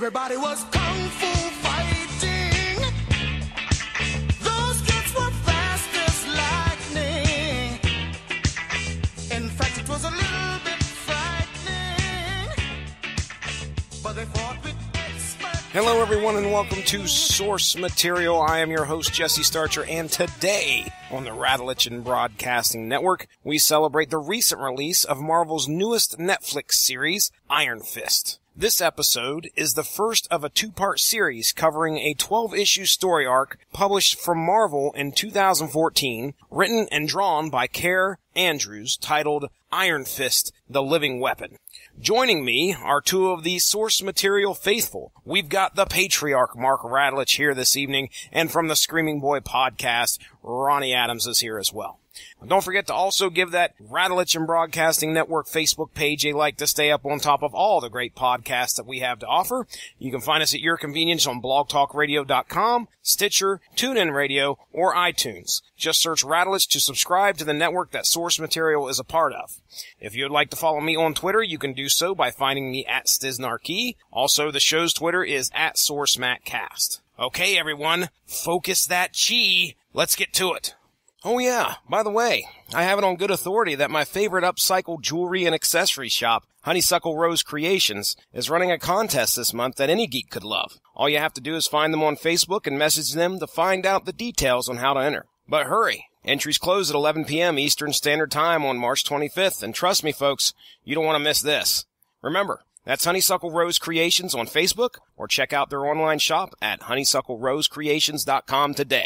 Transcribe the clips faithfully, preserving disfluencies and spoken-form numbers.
Everybody was kung fu fighting. Those kids were fast as lightning. In fact, it was a little bit frightening. But they fought with expert. Hello, everyone, and welcome to Source Material. I am your host, Jesse Starcher, and today on the Radulich In Broadcasting Network, we celebrate the recent release of Marvel's newest Netflix series, Iron Fist. This episode is the first of a two-part series covering a twelve-issue story arc published from Marvel in two thousand fourteen, written and drawn by Kaare Andrews, titled Iron Fist, The Living Weapon. Joining me are two of the Source Material faithful. We've got the Patriarch Mark Radulich here this evening, and from the Screaming Boy podcast, Ronnie Adams is here as well. Don't forget to also give that Radulich In Broadcasting Network Facebook page a like to stay up on top of all the great podcasts that we have to offer. You can find us at your convenience on blog talk radio dot com, Stitcher, TuneIn Radio, or iTunes. Just search Radulich to subscribe to the network that Source Material is a part of. If you'd like to follow me on Twitter, you can do so by finding me at Stiznarkey. Also, the show's Twitter is at SourceMattCast. Okay, everyone, focus that chi. Let's get to it. Oh yeah, by the way, I have it on good authority that my favorite upcycled jewelry and accessory shop, Honeysuckle Rose Creations, is running a contest this month that any geek could love. All you have to do is find them on Facebook and message them to find out the details on how to enter. But hurry! Entries close at eleven p.m. Eastern Standard Time on March twenty-fifth, and trust me folks, you don't want to miss this. Remember, that's Honeysuckle Rose Creations on Facebook, or check out their online shop at honeysuckle rose creations dot com today.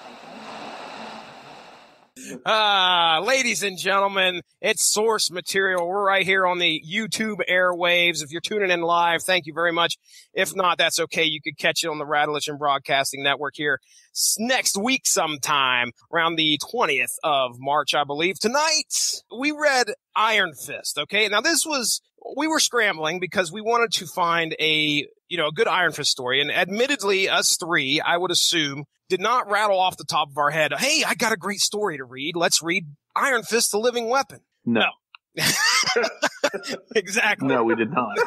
Ah, ladies and gentlemen, it's Source Material. We're right here on the YouTube airwaves. If you're tuning in live, thank you very much. If not, that's okay. You could catch it on the Radulich In Broadcasting Network here next week sometime, around the twentieth of March, I believe. Tonight, we read Iron Fist, okay? Now, this was, we were scrambling because we wanted to find a, you know, a good Iron Fist story. And admittedly, us three, I would assume, did not rattle off the top of our head, hey, I got a great story to read. Let's read Iron Fist, The Living Weapon. No. Exactly. No, we did not.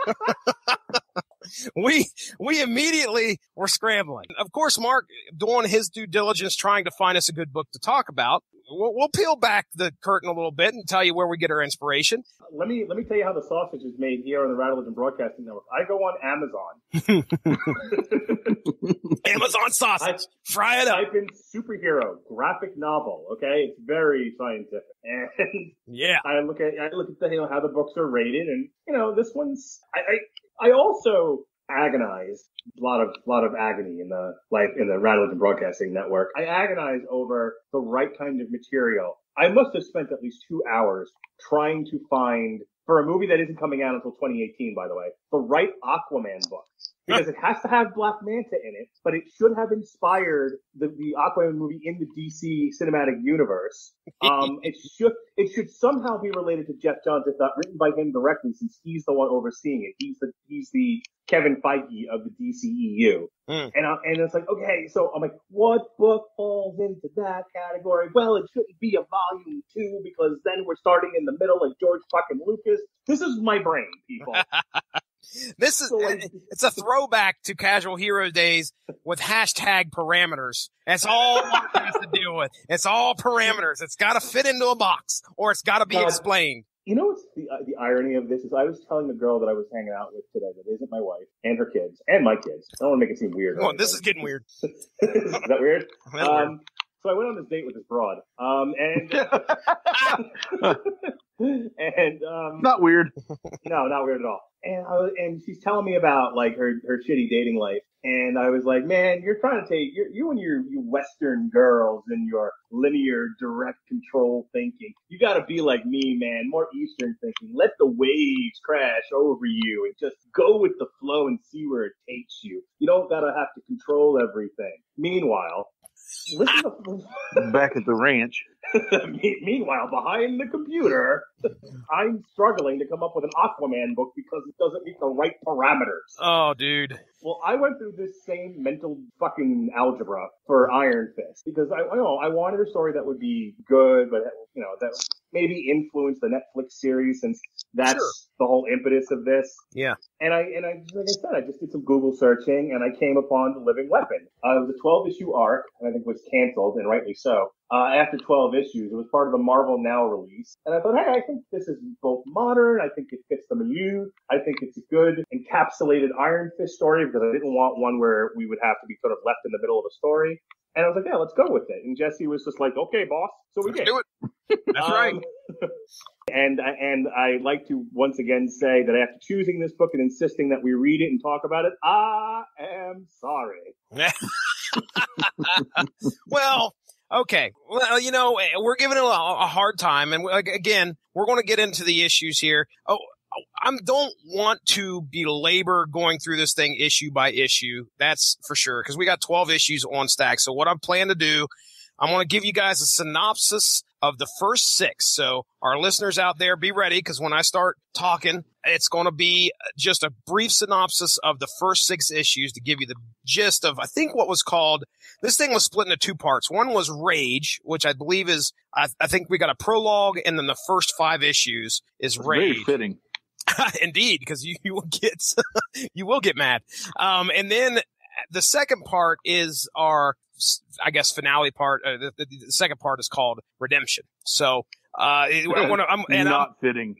we we immediately were scrambling. Of course, Mark, doing his due diligence, trying to find us a good book to talk about. We'll, we'll peel back the curtain a little bit and tell you where we get our inspiration. Let me let me tell you how the sausage is made here on the Radulich In Broadcasting Network. I go on Amazon. Amazon sausage. I, Fry it up. Type in superhero graphic novel. Okay, it's very scientific, and yeah, I look at I look at the, you know, how the books are rated, and you know this one's. I I, I also agonize a lot of lot of agony in the life in the Radulich In Broadcasting Network. I agonize over the right kind of material. I must have spent at least two hours trying to find, for a movie that isn't coming out until twenty eighteen, by the way, the right Aquaman book. Because it has to have Black Manta in it, but it should have inspired the, the Aquaman movie in the D C cinematic universe. Um, it should it should somehow be related to Jeff Johns, if not written by him directly, since he's the one overseeing it. He's the he's the Kevin Feige of the D C E U. Mm. And I, and it's like, okay, so I'm like, what book falls into that category? Well, it shouldn't be a volume two because then we're starting in the middle like George fucking Lucas. This is my brain, people. This is, it's a throwback to Casual Hero days with hashtag parameters. That's all Mark has to deal with. It's all parameters. It's got to fit into a box or it's got to be God, explained. You know what's the, uh, the irony of this is I was telling the girl that I was hanging out with today that isn't my wife and her kids and my kids. I don't want to make it seem weird. Oh, this is getting weird. Is that weird? That's um, weird. So I went on this date with this broad. Um, and, and, um, not weird. No, not weird at all. And I was, and she's telling me about like her, her shitty dating life. And I was like, man, you're trying to take, you're, you and your, you Western girls and your linear direct control thinking. You gotta be like me, man, more Eastern thinking. Let the waves crash over you and just go with the flow and see where it takes you. You don't gotta have to control everything. Meanwhile, listen to back at the ranch. Meanwhile, behind the computer, I'm struggling to come up with an Aquaman book because it doesn't meet the right parameters. Oh, dude. Well, I went through this same mental fucking algebra for Iron Fist because I, I know I wanted a story that would be good, but you know that maybe influence the Netflix series since that's Sure. the whole impetus of this. Yeah. And I, and I, like I said, I just did some Google searching and I came upon The Living Weapon. Uh, it was a twelve issue arc, and I think was canceled, and rightly so. Uh, after twelve issues, it was part of the Marvel Now release. And I thought, hey, I think this is both modern, I think it fits the milieu, I think it's a good encapsulated Iron Fist story because I didn't want one where we would have to be sort of left in the middle of a story. And I was like, yeah, let's go with it. And Jesse was just like, okay, boss. So we Let's did. do it. That's Um, right. And and I like to once again say that after choosing this book and insisting that we read it and talk about it, I am sorry. Well, okay. Well, you know, we're giving it a, a hard time, and again, we're going to get into the issues here. Oh, I don't want to belabor going through this thing issue by issue. That's for sure, because we got twelve issues on stack. So what I plan to do, I'm going to give you guys a synopsis of the first six. So our listeners out there, be ready, because when I start talking, it's going to be just a brief synopsis of the first six issues to give you the gist of, I think, what was called, this thing was split into two parts. One was Rage, which I believe is, I, I think we got a prologue, and then the first five issues is It's Rage. very fitting. Indeed, because you, you will get you will get mad. Um, and then the second part is our, I guess, finale part. Uh, the, the, the second part is called Redemption. So uh, I want to. I'm and Not I'm, fitting.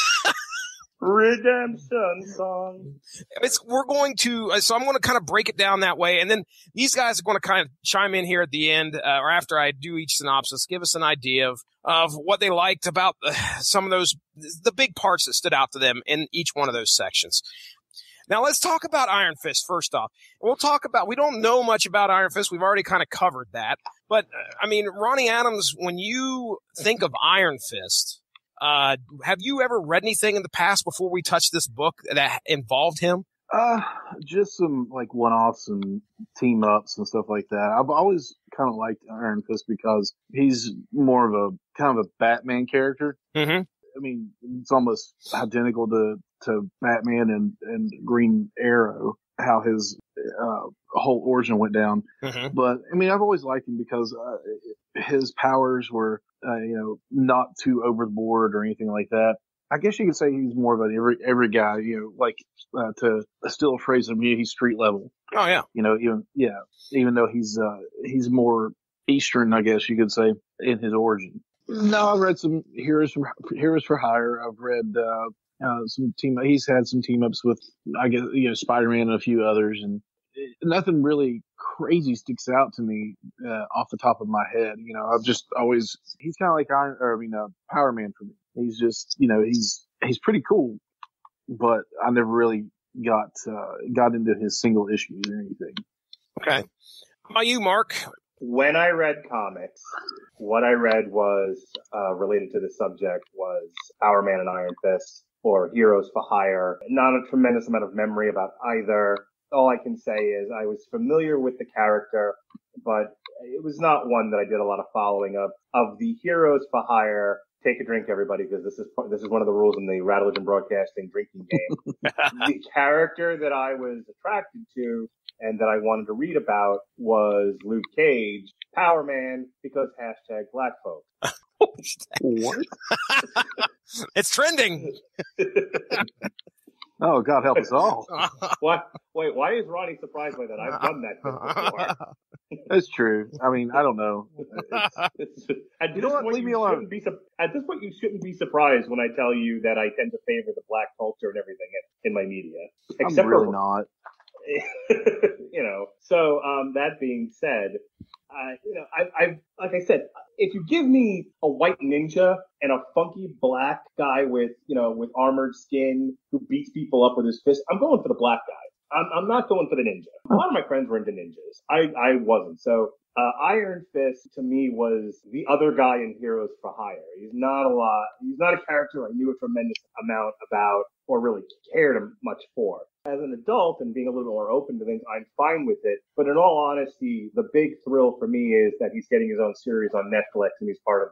Redemption song. It's we're going to. So I'm going to kind of break it down that way, and then these guys are going to kind of chime in here at the end, uh, or after I do each synopsis, give us an idea of of what they liked about uh, some of those, the big parts that stood out to them in each one of those sections. Now let's talk about Iron Fist first off. We'll talk about, we don't know much about Iron Fist. We've already kind of covered that. But, uh, I mean, Ronnie Adams, when you think of Iron Fist, uh, have you ever read anything in the past before we touched this book that involved him? Uh, just some like one-offs and team-ups and stuff like that. I've always kind of liked Iron Fist because he's more of a kind of a Batman character. Mm-hmm. I mean, it's almost identical to, to Batman and, and Green Arrow, how his uh, whole origin went down. Mm-hmm. But, I mean, I've always liked him because uh, his powers were, uh, you know, not too over the board or anything like that. I guess you could say he's more of an every, every guy, you know, like, uh, to steal a phrase from you, he's street level. Oh, yeah. You know, even, yeah, even though he's, uh, he's more Eastern, I guess you could say, in his origin. No, I've read some Heroes from Heroes for Hire. I've read, uh, uh, some team, he's had some team ups with, I guess, you know, Spider-Man and a few others, and nothing really crazy sticks out to me, uh, off the top of my head. You know, I've just always, he's kind of like Iron, or I mean, uh, Power Man for me. He's just, you know, he's, he's pretty cool, but I never really got, uh, got into his single issues or anything. Okay. How about you, Mark? When I read comics, what I read was, uh, related to the subject was Power Man and Iron Fist, or Heroes for Hire. Not a tremendous amount of memory about either. All I can say is I was familiar with the character, but it was not one that I did a lot of following of. Of the Heroes for Hire, take a drink, everybody, because this is this is one of the rules in the Radulich In Broadcasting drinking game. The character that I was attracted to and that I wanted to read about was Luke Cage, Power Man, because hashtag black folk. What? It's trending. Oh, God help us all. What? Wait, why is Ronnie surprised by that? I've done that before. That's true. I mean, I don't know. It's, at You this know what? point, Leave you me alone. shouldn't be su- at this point, you shouldn't be surprised when I tell you that I tend to favor the black culture and everything in, in my media. I'm really for, not. you know. So, um, that being said, uh, you know, I, I, like I said, if you give me a white ninja and a funky black guy with, you know, with armored skin who beats people up with his fist, I'm going for the black guy. I'm, I'm not going for the ninja. A lot of my friends were into ninjas. I, I wasn't. So, uh, Iron Fist to me was the other guy in Heroes for Hire. He's not a lot, he's not a character I knew a tremendous amount about or really cared much for. As an adult and being a little more open to things, I'm fine with it. But in all honesty, the big thrill for me is that he's getting his own series on Netflix and he's part of the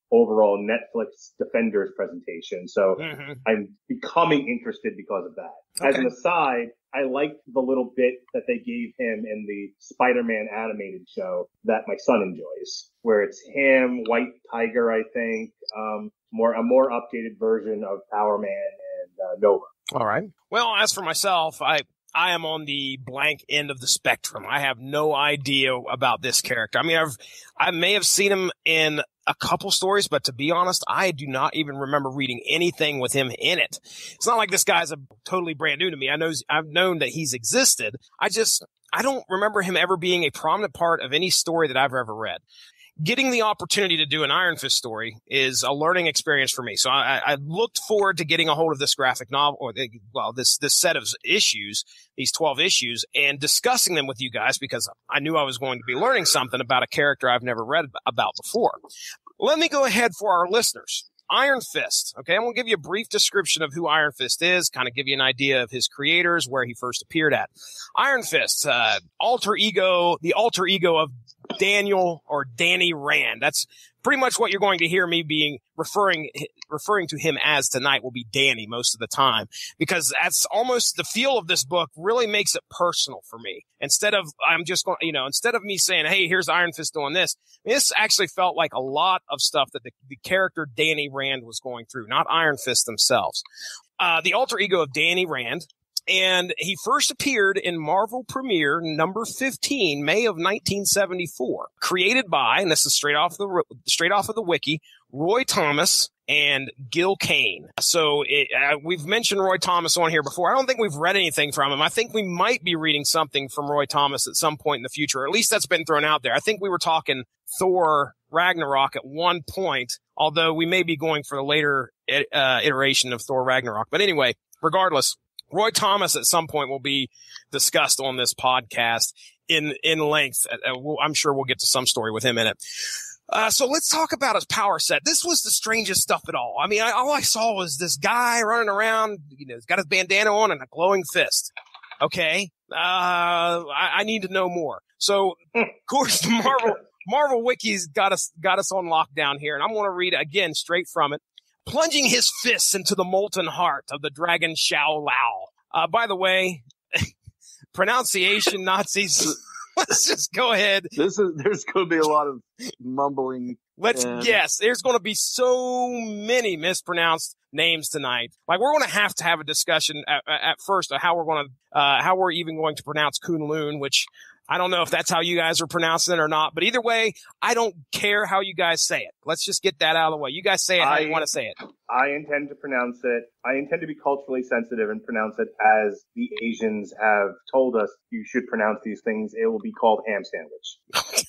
overall Netflix Defenders presentation. So Mm-hmm. I'm becoming interested because of that. As Okay. an aside, I liked the little bit that they gave him in the Spider-Man animated show that my son enjoys, where it's him, White Tiger, I think, um, more a more updated version of Power Man and uh, Nova. All right. Well, as for myself, I I am on the blank end of the spectrum. I have no idea about this character. I mean, I've I may have seen him in a couple stories, but to be honest, I do not even remember reading anything with him in it. It's not like this guy's a totally brand new to me. I know I've known that he's existed. I just I don't remember him ever being a prominent part of any story that I've ever read. Getting the opportunity to do an Iron Fist story is a learning experience for me. So I, I looked forward to getting a hold of this graphic novel, or the, well, this this set of issues, these twelve issues, and discussing them with you guys because I knew I was going to be learning something about a character I've never read about before. Let me go ahead for our listeners. Iron Fist. Okay, I'm going to give you a brief description of who Iron Fist is, kind of give you an idea of his creators, where he first appeared at. Iron Fist, uh, alter ego, the alter ego of Daniel or Danny Rand. That's pretty much what you're going to hear me being referring referring to him as tonight will be Danny most of the time, because that's almost the feel of this book really makes it personal for me. Instead of I'm just going, you know, instead of me saying, "Hey, here's Iron Fist doing this," this actually felt like a lot of stuff that the, the character Danny Rand was going through, not Iron Fist themselves. Uh, the alter ego of Danny Rand. And he first appeared in Marvel Premiere number fifteen, May of nineteen seventy-four. Created by, and this is straight off the straight off of the wiki, Roy Thomas and Gil Kane. So it, uh, we've mentioned Roy Thomas on here before. I don't think we've read anything from him. I think we might be reading something from Roy Thomas at some point in the future. Or at least that's been thrown out there. I think we were talking Thor Ragnarok at one point, although we may be going for the later uh, iteration of Thor Ragnarok. But anyway, regardless, Roy Thomas at some point will be discussed on this podcast in, in length. Uh, we'll, I'm sure we'll get to some story with him in it. Uh, so let's talk about his power set. This was the strangest stuff at all. I mean, I, all I saw was this guy running around, you know, he's got his bandana on and a glowing fist. Okay. Uh, I, I need to know more. So, of course, the Marvel, Marvel Wiki's got us, got us on lockdown here, and I'm going to read again straight from it. Plunging his fists into the molten heart of the dragon Xiao Lao. Uh, by the way, pronunciation Nazis. Let's just go ahead. This is there's going to be a lot of mumbling. Let's and... guess. There's going to be so many mispronounced names tonight. Like we're going to have to have a discussion at, at first of how we're going to, uh, how we're even going to pronounce Kunlun, which I don't know if that's how you guys are pronouncing it or not, but either way, I don't care how you guys say it. Let's just get that out of the way. You guys say it how I, you want to say it. I intend to pronounce it. I intend to be culturally sensitive and pronounce it as the Asians have told us you should pronounce these things. It will be called ham sandwich.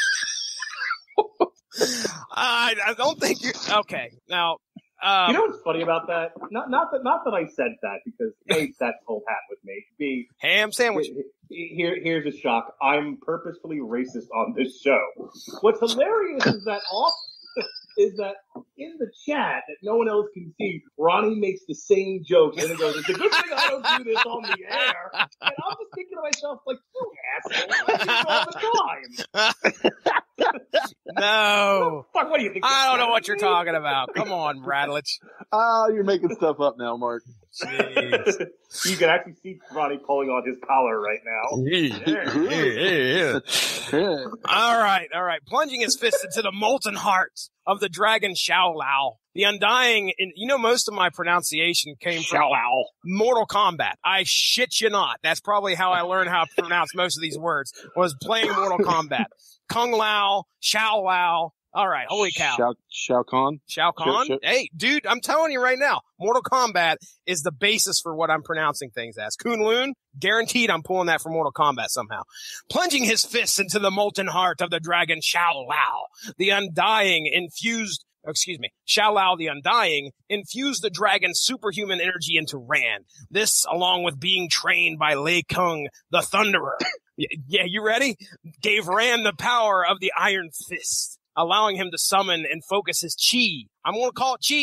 I, I don't think you. Okay, now. Um, you know what's funny about that? Not, not that, not that I said that because A, that's whole hat with me. B, ham sandwich. Here, here's a shock. I'm purposefully racist on this show. What's hilarious is that off, is that in the chat that no one else can see, Ronnie makes the same joke and it goes, "It's a good thing I don't do this on the air." And I'm just thinking to myself, like, you asshole, I do it all the time. No. Fuck, what do you think? I don't know what you're talking about. Come on, Radulich. Oh, you're making stuff up now, Mark. Jeez. You can actually see Ronnie pulling on his collar right now. Yeah, yeah, yeah. All right, all right. Plunging his fist into the molten heart of the dragon Xiao Lao. The Undying, and you know, most of my pronunciation came from Mortal Kombat. I shit you not. That's probably how I learned how to pronounce most of these words, was playing Mortal Kombat. Kung Lao, Xiao Lao. All right, holy cow. Shao, Shao Kahn? Shao Kahn? Shao, Shao. Hey, dude, I'm telling you right now, Mortal Kombat is the basis for what I'm pronouncing things as. Kunlun, guaranteed I'm pulling that from Mortal Kombat somehow. Plunging his fists into the molten heart of the dragon Xiao Lao, the Undying infused excuse me, Xiao Lao the Undying, infused the dragon's superhuman energy into Rand. This, along with being trained by Lei Kung, the Thunderer. Yeah, you ready? Gave Rand the power of the Iron Fist, allowing him to summon and focus his chi. I'm going to call it chi.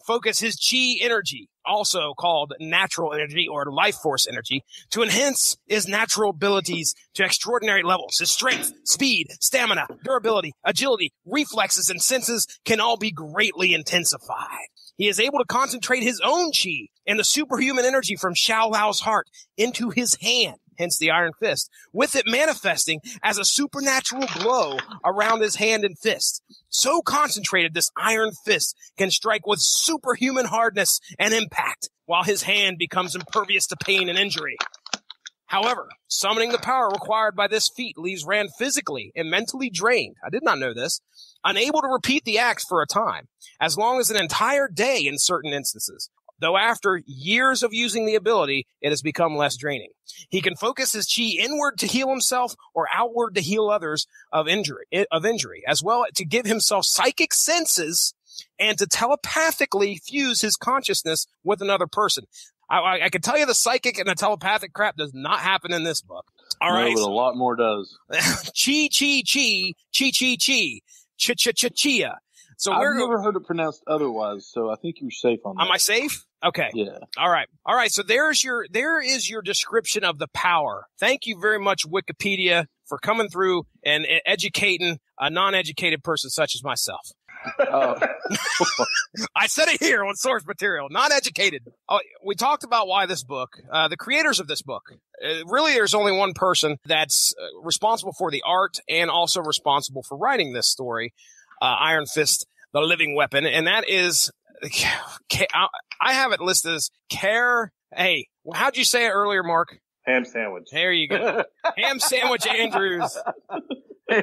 focus his chi energy, also called natural energy or life force energy, to enhance his natural abilities to extraordinary levels. His strength, speed, stamina, durability, agility, reflexes, and senses can all be greatly intensified. He is able to concentrate his own chi and the superhuman energy from Xiao Lao's heart into his hand, hence the Iron Fist, with it manifesting as a supernatural glow around his hand and fist. So concentrated, this Iron Fist can strike with superhuman hardness and impact, while his hand becomes impervious to pain and injury. However, summoning the power required by this feat leaves Rand physically and mentally drained. I did not know this. Unable to repeat the acts for a time, as long as an entire day in certain instances. Though after years of using the ability, it has become less draining. He can focus his chi inward to heal himself or outward to heal others of injury, of injury, as well to give himself psychic senses and to telepathically fuse his consciousness with another person. I, I, I can tell you the psychic and the telepathic crap does not happen in this book. All right. No, but a lot more does. Chi, chi, chi, chi, chi, chi, chi, chi, chi, chia. So I've we're never heard it pronounced otherwise, so I think you're safe on that. Am I safe? Okay. Yeah. All right. All right. So there's your, there is your description of the power. Thank you very much, Wikipedia, for coming through and educating a non-educated person such as myself. Oh. I said it here on source material, non-educated. Oh, we talked about why this book, uh, the creators of this book, uh, really there's only one person that's uh, responsible for the art and also responsible for writing this story, uh, Iron Fist, the living weapon. And that is, I have it listed as Kaare. Hey, how'd you say it earlier, Mark? Ham sandwich. There you go. Ham sandwich Andrews. Oh,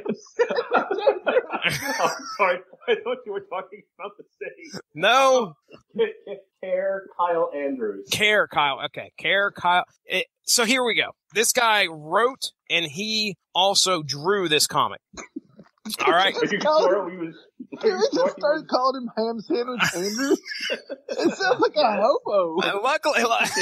sorry. I thought you were talking about the same. No. Kaare Kyle Andrews. Kaare Kyle. Okay. Kaare Kyle. It, so here we go. This guy wrote and he also drew this comic. All right. Are you sure we was, Can we just start calling him Ham Sandwich Andrews? It sounds like a hobo. Uh, luckily,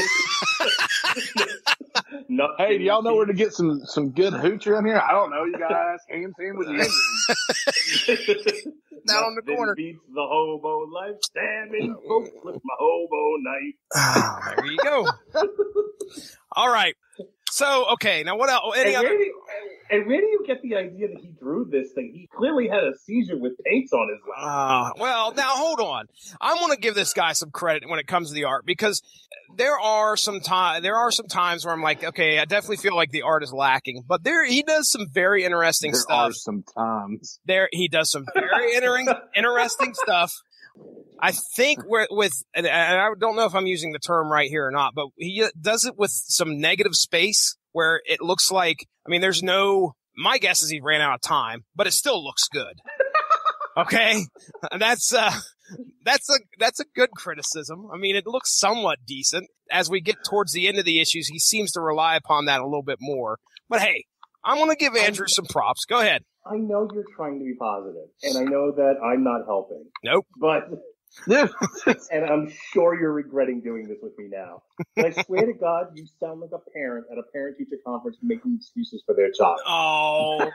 no, hey, do y'all know where to get some, some good hooch around here? I don't know, you guys. Ham Sandwich Andrews. Down on the corner. Beats the hobo life, standing folks with my hobo knife. Oh, there you go. All right. So, okay, now what else? Any and, other? where do you, and where do you get the idea that he drew this thing? He clearly had a seizure with paints on his lap. Uh, well, now hold on. I want to give this guy some credit when it comes to the art because there are some time, there are some times where I'm like, okay, I definitely feel like the art is lacking, but there he does some very interesting there stuff. There are some times. There he does some very inter- interesting stuff. I think with, with, and I don't know if I'm using the term right here or not, but he does it with some negative space where it looks like, I mean, there's no, my guess is he ran out of time, but it still looks good. Okay. That's, uh, that's a, that's a good criticism. I mean, it looks somewhat decent. As we get towards the end of the issues, he seems to rely upon that a little bit more. But hey, I'm going to give Andrew some props. Go ahead. I know you're trying to be positive, and I know that I'm not helping. Nope. But, and I'm sure you're regretting doing this with me now. But I swear to God, you sound like a parent at a parent-teacher conference making excuses for their child. Oh.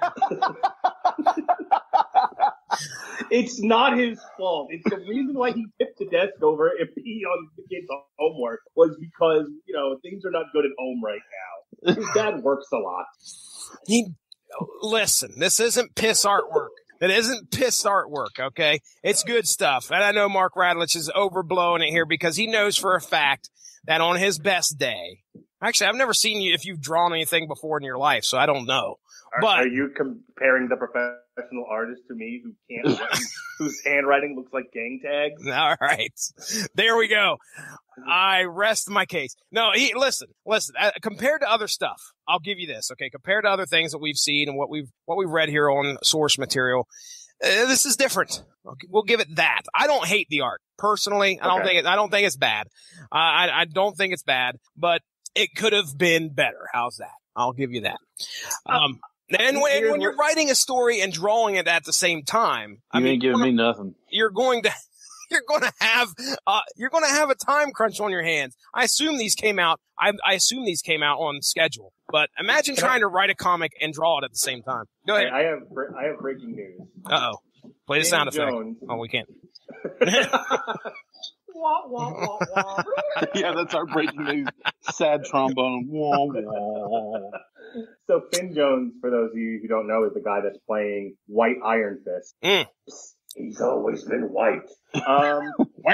It's not his fault. It's the reason why he tipped the desk over and peed on the kid's homework was because, you know, things are not good at home right now. His dad works a lot. He... Listen, this isn't piss artwork. It isn't piss artwork, okay? It's good stuff. And I know Mark Radulich is overblowing it here because he knows for a fact that on his best day, actually, I've never seen you if you've drawn anything before in your life, so I don't know. Are, but are you comparing the professional artist to me who can't, whose handwriting looks like gang tags? All right. There we go. I rest my case. No, he, listen, listen, uh, compared to other stuff, I'll give you this, okay? Compared to other things that we've seen and what we've, what we've read here on source material, uh, this is different. Okay, we'll give it that. I don't hate the art. Personally, I don't okay. think it, I don't think it's bad. Uh, I, I don't think it's bad, but it could have been better. How's that? I'll give you that. Um, and when, when you're writing a story and drawing it at the same time, I you mean, ain't giving me nothing. You're going to, you're going to have, uh, you're going to have a time crunch on your hands. I assume these came out, I, I assume these came out on schedule, but imagine Can trying I, to write a comic and draw it at the same time. Go ahead. I have, I have breaking news. Uh oh. Play the James sound effect. Jones. Oh, we can't. Wah, wah, wah, wah. Yeah, that's our breaking news. Sad trombone. Wah, wah. So Finn Jones, for those of you who don't know, is the guy that's playing White Iron Fist. Mm. He's always been white. Um,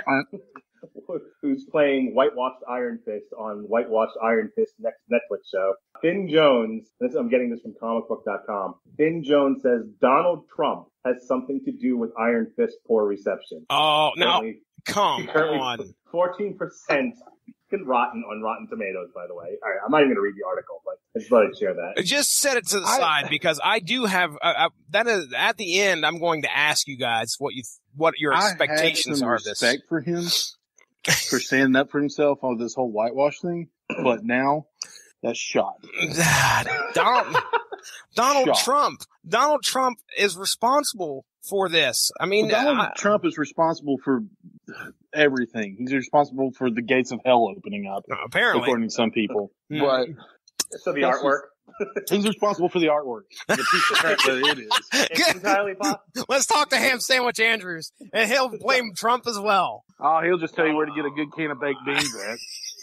who's playing Whitewashed Iron Fist on Whitewashed Iron Fist next Netflix show. Finn Jones, this, I'm getting this from comic book dot com. Finn Jones says Donald Trump has something to do with Iron Fist poor reception. Oh, no. Currently, Come on. fourteen percent rotten on Rotten Tomatoes, by the way. All right, I'm not even going to read the article, but I just thought I'd share that. Just set it to the I, side because I do have uh, uh, that is at the end. I'm going to ask you guys what you what your expectations I are had of some this. respect for him for standing up for himself on this whole whitewash thing, but now that's shot. Donald, Donald Shot. Trump. Donald Trump is responsible for this. I mean, well, Donald I, Trump is responsible for everything. He's responsible for the gates of hell opening up, apparently, according to some people. Hmm. But So the artwork. he's responsible for the artwork. The piece of crap that it is. It's entirely possible. Let's talk to Ham Sandwich Andrews, and he'll blame Trump as well. Oh, he'll just tell you where to get a good can of baked beans at.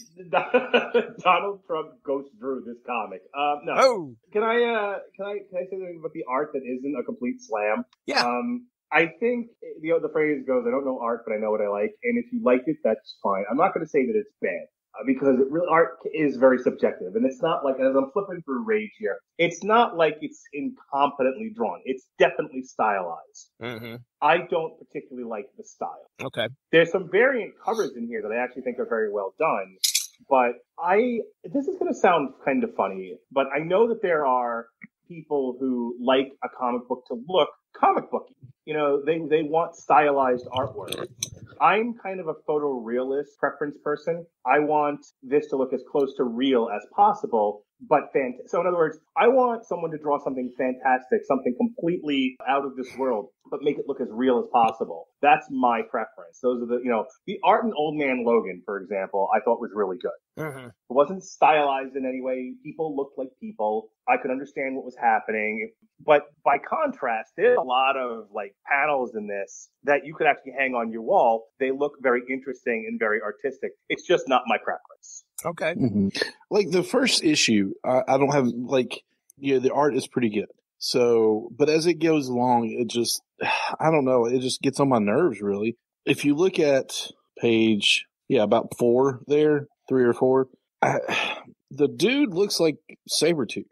Donald Trump Ghost Drew this comic. Um, no. Oh, Can I, uh, can I, can I say something about the art that isn't a complete slam? yeah. Um, I think the the phrase goes, I don't know art, but I know what I like. And if you like it, that's fine. I'm not going to say that it's bad uh, because it really, art is very subjective. And it's not like, as I'm flipping through Rage here, it's not like it's incompetently drawn. It's definitely stylized. Mm-hmm. I don't particularly like the style. Okay. There's some variant covers in here that I actually think are very well done. But I, this is going to sound kind of funny, but I know that there are people who like a comic book to look comic booky. You know, they, they want stylized artwork. I'm kind of a photorealist preference person. I want this to look as close to real as possible, but fant- so in other words, I want someone to draw something fantastic, something completely out of this world, but make it look as real as possible. That's my preference. Those are the, you know, the art in Old Man Logan, for example, I thought was really good. Mm-hmm. It wasn't stylized in any way. People looked like people. I could understand what was happening. But by contrast, there's a lot of like panels in this that you could actually hang on your wall. They look very interesting and very artistic. It's just not my preference. Okay. Mm-hmm. Like the first issue, I, I don't have like, yeah, the art is pretty good. So, but as it goes along, it just, I don't know, it just gets on my nerves really. If you look at page, yeah, about four there, three or four, I, the dude looks like Sabretooth.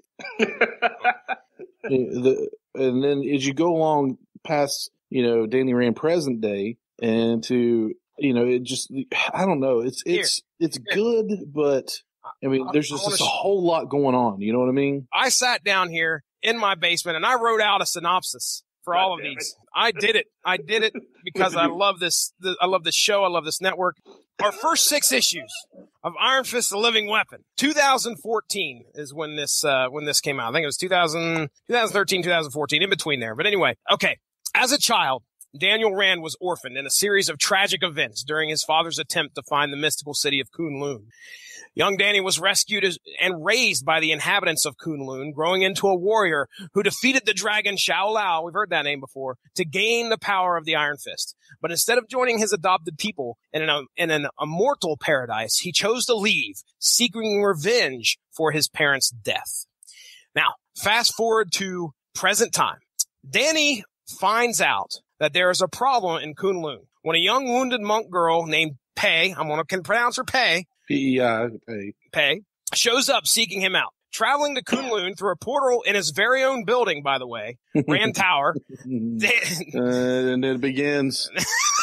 the, and then as you go along past, you know, Danny Rand present day and to, you know, it just, I don't know. It's, it's, Here. it's good, but I mean, there's just, just a whole lot going on. You know what I mean? I sat down here in my basement and I wrote out a synopsis for God all of damn these. it. I did it. I did it because I love this. The, I love this show. I love this network. Our first six issues of Iron Fist: The Living Weapon. two thousand fourteen is when this, uh, when this came out. I think it was two thousand, twenty thirteen, twenty fourteen, in between there. But anyway, okay. As a child, Daniel Rand was orphaned in a series of tragic events during his father's attempt to find the mystical city of Kunlun. Young Danny was rescued as, and raised by the inhabitants of Kunlun, growing into a warrior who defeated the dragon Shao Lao, we've heard that name before, to gain the power of the Iron Fist. But instead of joining his adopted people in an, in an immortal paradise, he chose to leave, seeking revenge for his parents' death. Now, fast forward to present time. Danny finds out that there is a problem in Kunlun when a young wounded monk girl named Pei, I'm going to pronounce her Pei, P E I, Pei. Pei, shows up seeking him out. Traveling to Kunlun through a portal in his very own building, by the way, Rand Tower. Dan- uh, and it begins.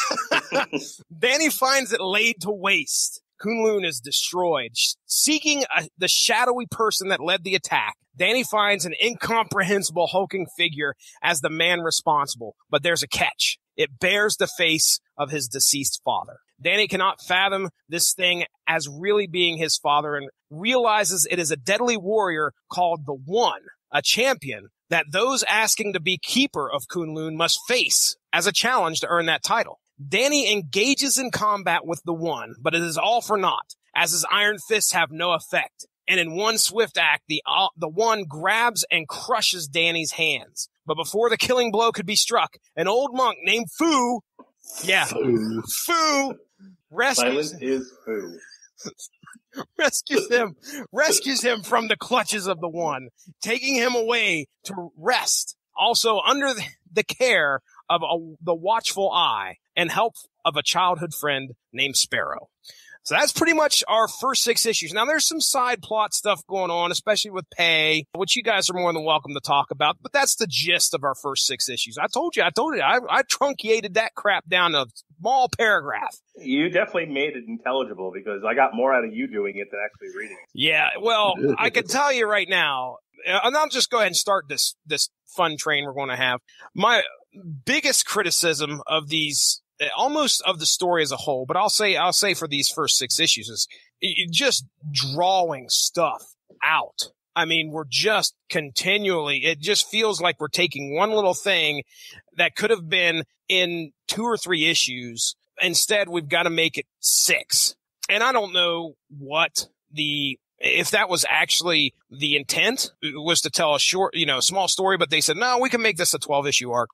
Danny finds it laid to waste. Kunlun is destroyed. Seeking a, the shadowy person that led the attack, Danny finds an incomprehensible hulking figure as the man responsible. But there's a catch. It bears the face of his deceased father. Danny cannot fathom this thing as really being his father and realizes it is a deadly warrior called the One, a champion that those asking to be keeper of Kunlun must face as a challenge to earn that title. Danny engages in combat with the One, but it is all for naught, as his iron fists have no effect. And in one swift act, the uh, the One grabs and crushes Danny's hands. But before the killing blow could be struck, an old monk named Fu, yeah, Fu. Fu, rescues Silent is who? rescues him, rescues him from the clutches of the One, taking him away to rest, also under the care of a, the watchful eye and help of a childhood friend named Sparrow. So that's pretty much our first six issues. Now, there's some side plot stuff going on, especially with Pay, which you guys are more than welcome to talk about, but that's the gist of our first six issues. I told you, I told you, I, I truncated that crap down to a small paragraph. You definitely made it intelligible because I got more out of you doing it than actually reading it. Yeah, well, I can tell you right now, and I'll just go ahead and start this, this fun train we're going to have. My biggest criticism of these, almost of the story as a whole, but I'll say, I'll say for these first six issues is just drawing stuff out. I mean, we're just continually, it just feels like we're taking one little thing that could have been in two or three issues. Instead, we've got to make it six. And I don't know what the, if that was actually the intent, was to tell a short, you know, small story, but they said, no, we can make this a twelve issue arc.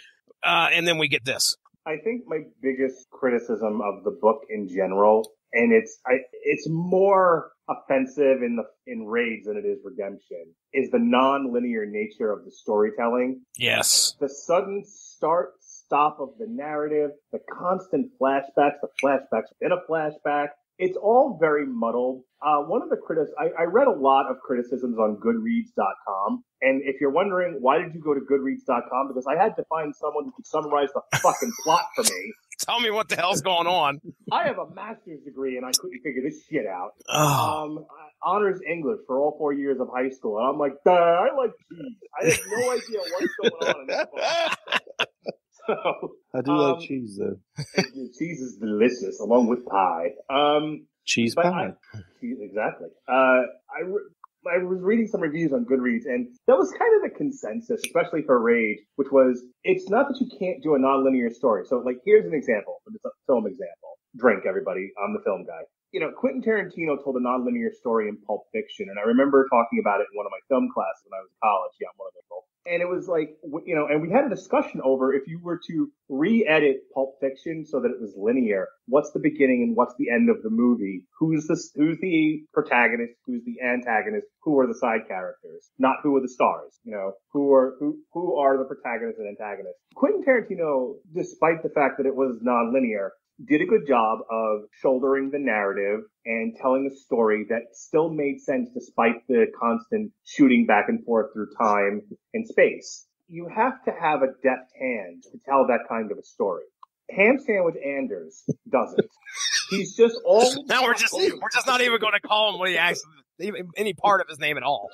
Uh, and then we get this. I think my biggest criticism of the book in general, and it's I, it's more offensive in the in Raids than it is Redemption, is the non-linear nature of the storytelling. Yes. The sudden start stop of the narrative, the constant flashbacks, the flashbacks within a flashback. It's all very muddled. Uh, one of the critics, I, I read a lot of criticisms on Goodreads dot com. And if you're wondering, why did you go to Goodreads dot com? Because I had to find someone who could summarize the fucking plot for me. Tell me what the hell's going on. I have a master's degree and I couldn't figure this shit out. Oh. Um, honors English for all four years of high school. And I'm like, duh, I like cheese. I have no idea what's going on in this book. So, I do um, like cheese, though. Cheese is delicious, along with pie. Um, cheese but pie. I, cheese, exactly. Uh, I, re- I was reading some reviews on Goodreads, and that was kind of the consensus, especially for Rage, which was, it's not that you can't do a nonlinear story. So, like, here's an example, a film example. Drink, everybody. I'm the film guy. You know, Quentin Tarantino told a nonlinear story in Pulp Fiction, and I remember talking about it in one of my film classes when I was in college. Yeah, I'm one of those people. And it was like, you know, and we had a discussion over if you were to re-edit Pulp Fiction so that it was linear, what's the beginning and what's the end of the movie? Who's the, who's the protagonist? Who's the antagonist? Who are the side characters? Not who are the stars, you know, who are, who, who are the protagonists and antagonists? Quentin Tarantino, despite the fact that it was non-linear, did a good job of shouldering the narrative and telling a story that still made sense despite the constant shooting back and forth through time and space. You have to have a deft hand to tell that kind of a story. Ham Sandwich Anders doesn't. He's just all... Now we're just we're just not even going to call him what he actually, even any part of his name at all.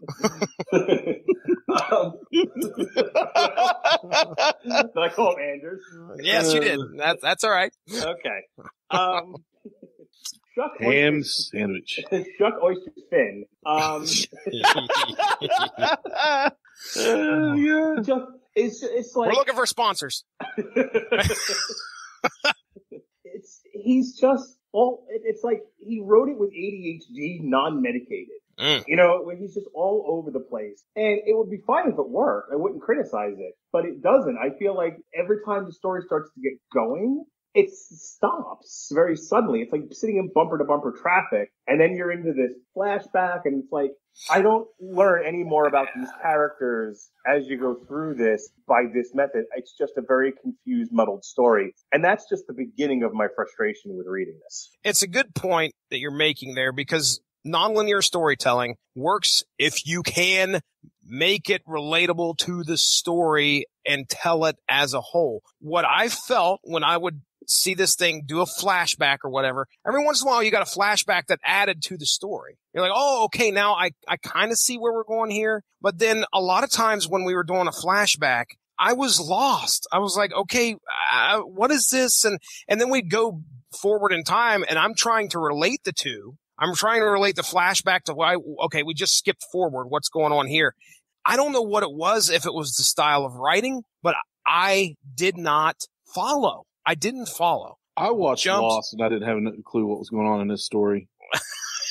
um, did I call him Anders? Yes, you did. That's that's all right. Okay. Um, Shuck Ham Oyster, sandwich. Shuck Oyster Finn. Um, Oh, yeah. just, it's it's like We're looking for sponsors. it's he's just all. It's like he wrote it with A D H D, non-medicated. Mm. You know, when he's just all over the place. And it would be fine if it worked. I wouldn't criticize it. But it doesn't. I feel like every time the story starts to get going, it stops very suddenly. It's like sitting in bumper-to-bumper traffic, and then you're into this flashback, and it's like, I don't learn any more about these characters as you go through this by this method. It's just a very confused, muddled story. And that's just the beginning of my frustration with reading this. It's a good point that you're making there, because nonlinear storytelling works if you can make it relatable to the story and tell it as a whole. What I felt when I would see this thing do a flashback or whatever, every once in a while you got a flashback that added to the story. You're like, oh, okay, now I, I kind of see where we're going here. But then a lot of times when we were doing a flashback, I was lost. I was like, okay, uh, what is this? And, and then we'd go forward in time, and I'm trying to relate the two. I'm trying to relate the flashback to why, okay, we just skipped forward. What's going on here? I don't know what it was, if it was the style of writing, but I did not follow. I didn't follow. I watched Jumps. Lost, and I didn't have a clue what was going on in this story.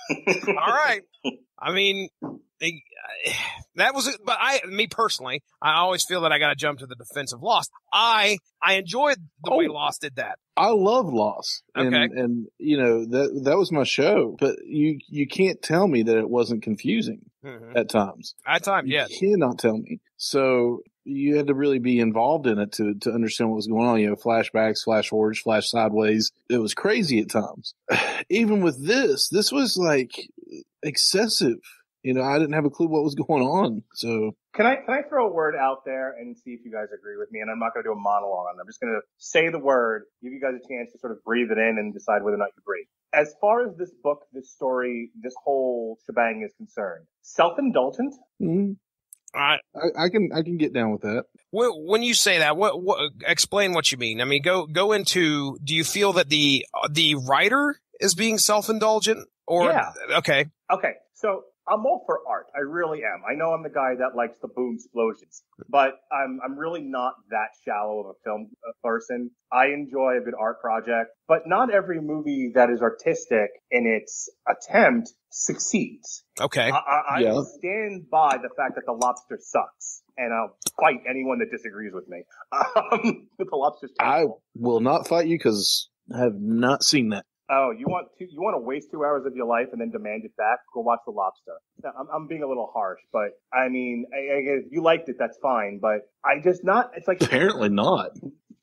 All right. I mean, they, that was it. But I, me personally, I always feel that I got to jump to the defense of Lost. I, I enjoyed the oh, way Lost did that. I love Lost. And, okay. and, you know, that, that was my show, but you, you can't tell me that it wasn't confusing mm-hmm. at times. At times, yeah. You cannot tell me. So you had to really be involved in it to, to understand what was going on. You know, flashbacks, flash forwards, flash sideways. It was crazy at times. Even with this, this was like excessive. You know, I didn't have a clue what was going on. So can I can I throw a word out there and see if you guys agree with me? And I'm not going to do a monologue on it. I'm just going to say the word, give you guys a chance to sort of breathe it in and decide whether or not you agree. As far as this book, this story, this whole shebang is concerned, self-indulgent. Mm-hmm. I, I, I can I can get down with that. When you say that, what, what explain what you mean? I mean, go go into. Do you feel that the the writer is being self-indulgent, or yeah. okay, okay, so. I'm all for art. I really am. I know I'm the guy that likes the boom explosions, but I'm I'm really not that shallow of a film person. I enjoy a good art project, but not every movie that is artistic in its attempt succeeds. Okay. I, I, I yeah. will stand by the fact that The Lobster sucks, and I'll fight anyone that disagrees with me. Um, but The Lobster's terrible. I will not fight you because I have not seen that. Oh, you want to, you want to waste two hours of your life and then demand it back? Go watch The Lobster. Now, I'm, I'm being a little harsh, but I mean, I, I guess if you liked it, that's fine, but I just not, it's like. Apparently not.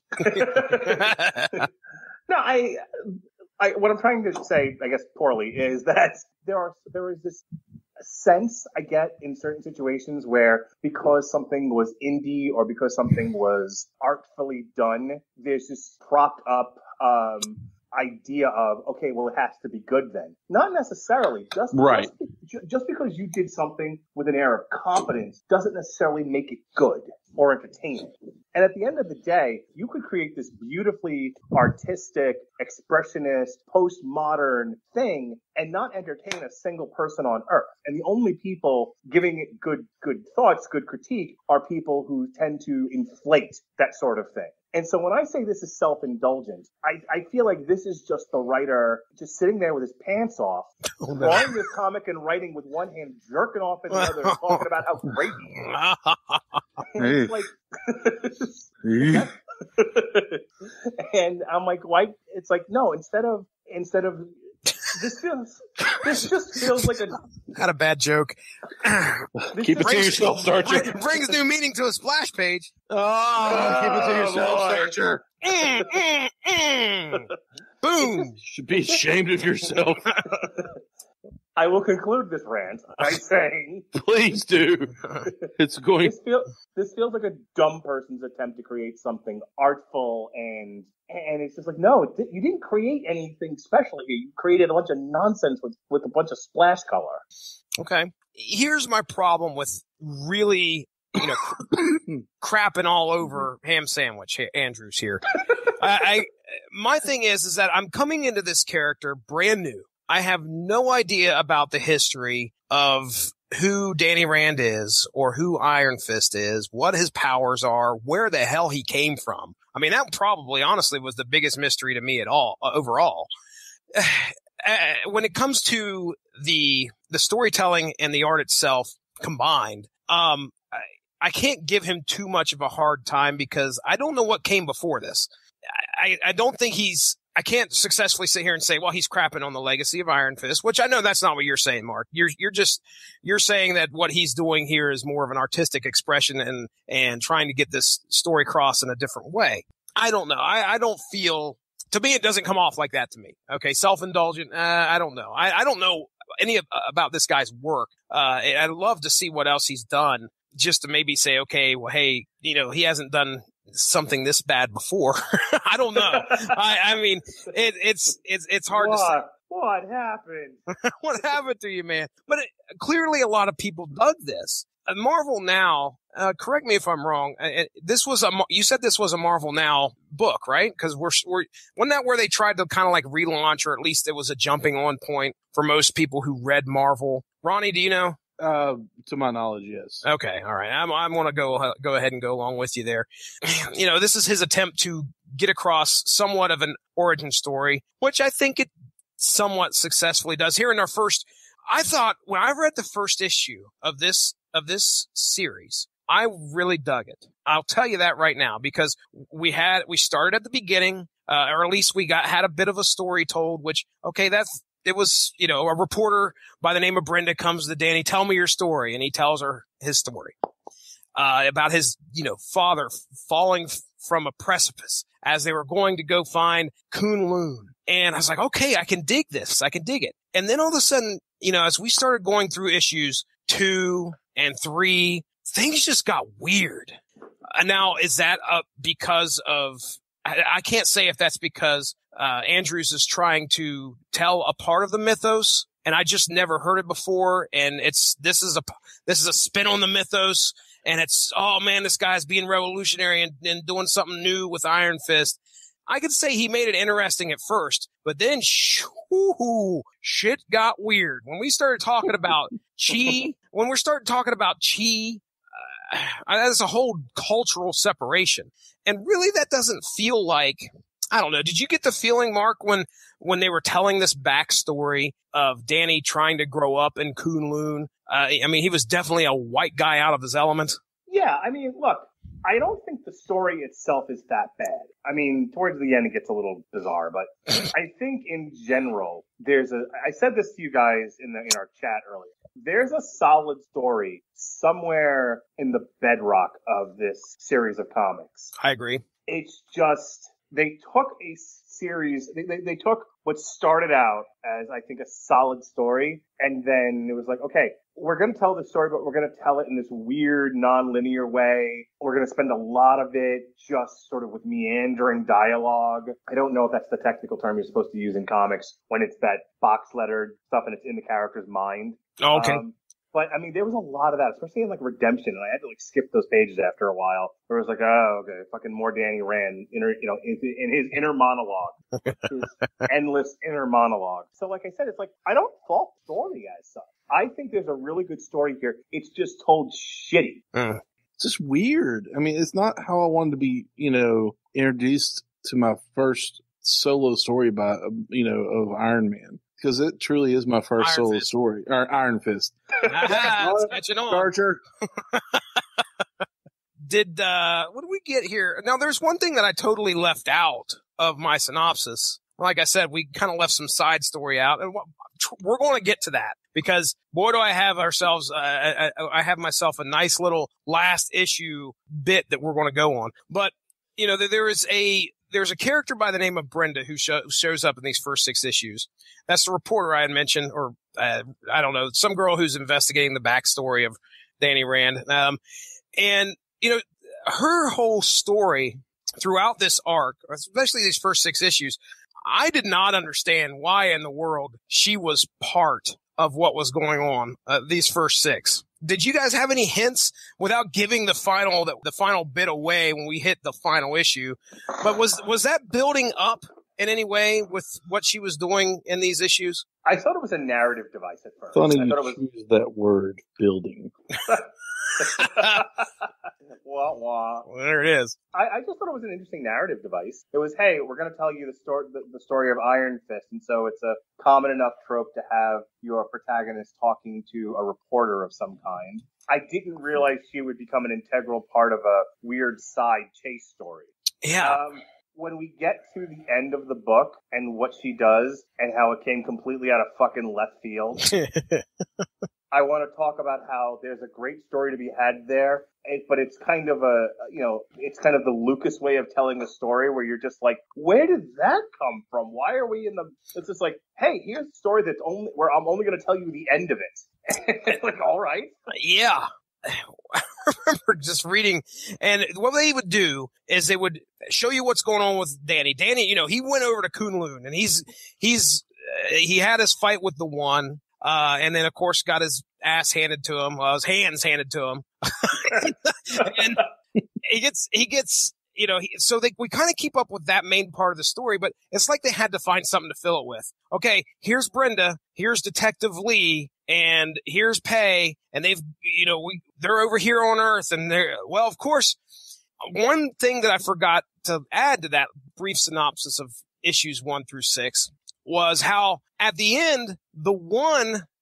No, I, I, what I'm trying to say, I guess poorly, is that there are, there is this sense I get in certain situations where because something was indie or because something was artfully done, there's this propped up, um, idea of, okay, well, it has to be good then. Not necessarily. Just, right. just, just because you did something with an air of competence doesn't necessarily make it good or entertaining. And at the end of the day, you could create this beautifully artistic, expressionist, postmodern thing and not entertain a single person on earth. And the only people giving it good, good thoughts, good critique are people who tend to inflate that sort of thing. And so when I say this is self-indulgent, I, I feel like this is just the writer just sitting there with his pants off, oh, no. drawing this comic and writing with one hand, jerking off in the other, and talking about how great he is. And, like, and I'm like, why? It's like, no, instead of, instead of, this feels, this just feels like a. Had a bad joke. Keep it to yourself, Starcher. Brings new meaning to a splash page. Oh, oh keep it to yourself, Starcher. Mm, mm, mm. Boom. You should be ashamed of yourself. I will conclude this rant by saying, please do. It's going. This, feel, this feels like a dumb person's attempt to create something artful and. And it's just like, no, you didn't create anything special here. You created a bunch of nonsense with, with a bunch of splash color. Okay. Here's my problem with really, you know, crapping all over ham sandwich Andrews here. I, I, my thing is, is that I'm coming into this character brand new. I have no idea about the history of who Danny Rand is or who Iron Fist is, what his powers are, where the hell he came from. I mean, that probably, honestly, was the biggest mystery to me at all, uh, overall. Uh, when it comes to the the storytelling and the art itself combined, um, I, I can't give him too much of a hard time because I don't know what came before this. I, I don't think he's I can't successfully sit here and say, well, he's crapping on the legacy of Iron Fist, which I know that's not what you're saying, Mark. You're, you're just, you're saying that what he's doing here is more of an artistic expression and, and trying to get this story across in a different way. I don't know. I, I don't feel, to me, it doesn't come off like that to me. Okay. Self-indulgent. Uh, I don't know. I, I don't know any of, about this guy's work. Uh, I'd love to see what else he's done just to maybe say, okay, well, hey, you know, he hasn't done something this bad before. I don't know. I, I mean, it, it's, it's, it's hard what? to say. What happened? What happened to you, man? But it, clearly a lot of people dug this. Uh, Marvel Now, uh, correct me if I'm wrong. Uh, this was a, you said this was a Marvel Now book, right? Cause we're, we're, wasn't that where they tried to kind of like relaunch, or at least it was a jumping on point for most people who read Marvel? Ronnie, do you know? Uh, to my knowledge, yes. Okay. All right. I'm, I want to go, go ahead and go along with you there. You know, this is his attempt to get across somewhat of an origin story, which I think it somewhat successfully does. Here in our first I thought when I read the first issue of this of this series, I really dug it. I'll tell you that right now, because we had we started at the beginning, uh, or at least we got had a bit of a story told. Which okay, that's it was you know a reporter by the name of Brenda comes to Danny, tell me your story, and he tells her his story uh, about his you know father falling f- from a precipice as they were going to go find Kunlun. And I was like, okay, I can dig this. I can dig it. And then all of a sudden, you know, as we started going through issues two and three, things just got weird. Uh, now, is that uh, because of, I, I can't say if that's because uh, Andrews is trying to tell a part of the mythos, and I just never heard it before. And it's, this is a, this is a spin on the mythos. And it's, oh man, this guy's being revolutionary and, and doing something new with Iron Fist. I could say he made it interesting at first, but then shoo, shit got weird. When we started talking about chi, when we started talking about chi, uh, that's a whole cultural separation. And really that doesn't feel like, I don't know. Did you get the feeling, Mark, when, when they were telling this backstory of Danny trying to grow up in Kunlun? Uh, I mean, he was definitely a white guy out of his element. Yeah, I mean, look, I don't think the story itself is that bad. I mean, towards the end it gets a little bizarre, but I think in general, there's a, I said this to you guys in the, in our chat earlier. There's a solid story somewhere in the bedrock of this series of comics. I agree. It's just, they took a series, they, they, they took what started out as, I think, a solid story, and then it was like, okay, we're going to tell the story, but we're going to tell it in this weird, non-linear way. We're going to spend a lot of it just sort of with meandering dialogue. I don't know if that's the technical term you're supposed to use in comics when it's that box-lettered stuff and it's in the character's mind. Oh, okay. Um, But, I mean, there was a lot of that, especially in, like, Redemption, and I had to, like, skip those pages after a while, where it was like, oh, okay, fucking more Danny Rand, inner, you know, in, in his inner monologue, his endless inner monologue. So, like I said, it's like, I don't fault the story as such. I think there's a really good story here. It's just told shitty. Mm. It's just weird. I mean, it's not how I wanted to be, you know, introduced to my first solo story by, you know, of Iron Man. Because it truly is my first Iron solo Fist. story. Or Iron Fist. Aha, it's catching on. Starcher. Did, uh, what did we get here? Now, there's one thing that I totally left out of my synopsis. Like I said, we kind of left some side story out, and we're going to get to that because boy, do I have ourselves, uh, I, I have myself a nice little last issue bit that we're going to go on. But, you know, there is a, there's a character by the name of Brenda who show, shows up in these first six issues. That's the reporter I had mentioned, or uh, I don't know, some girl who's investigating the backstory of Danny Rand. Um, and, you know, her whole story throughout this arc, especially these first six issues, I did not understand why in the world she was part of what was going on uh, these first six. Did you guys have any hints without giving the final the, the final bit away when we hit the final issue? But was was that building up in any way with what she was doing in these issues? I thought it was a narrative device at first. Funny I you thought it was choose that word, building. wah, wah. Well, there it is. I, I just thought it was an interesting narrative device. It was, hey, we're going to tell you the story, the, the story of Iron Fist, and so it's a common enough trope to have your protagonist talking to a reporter of some kind. I didn't realize she would become an integral part of a weird side chase story. Yeah. Um, when we get to the end of the book and what she does and how it came completely out of fucking left field, I want to talk about how there's a great story to be had there, but it's kind of a, you know, it's kind of the Lucas way of telling a story where you're just like, where did that come from? Why are we in the, it's just like, hey, here's a story that's only, where I'm only going to tell you the end of it. Like, all right. Yeah. I remember just reading, and what they would do is they would show you what's going on with Danny. Danny, you know, he went over to Kunlun, and he's, he's, uh, he had his fight with the one, uh, and then of course got his ass handed to him, uh, his hands handed to him. And he gets, he gets, you know, he, so they, we kind of keep up with that main part of the story, but it's like they had to find something to fill it with. Okay, here's Brenda, here's Detective Lee, and here's Pay, and they've, you know, we, they're over here on Earth, and they're, well, of course, one thing that I forgot to add to that brief synopsis of issues one through six was how at the end, the one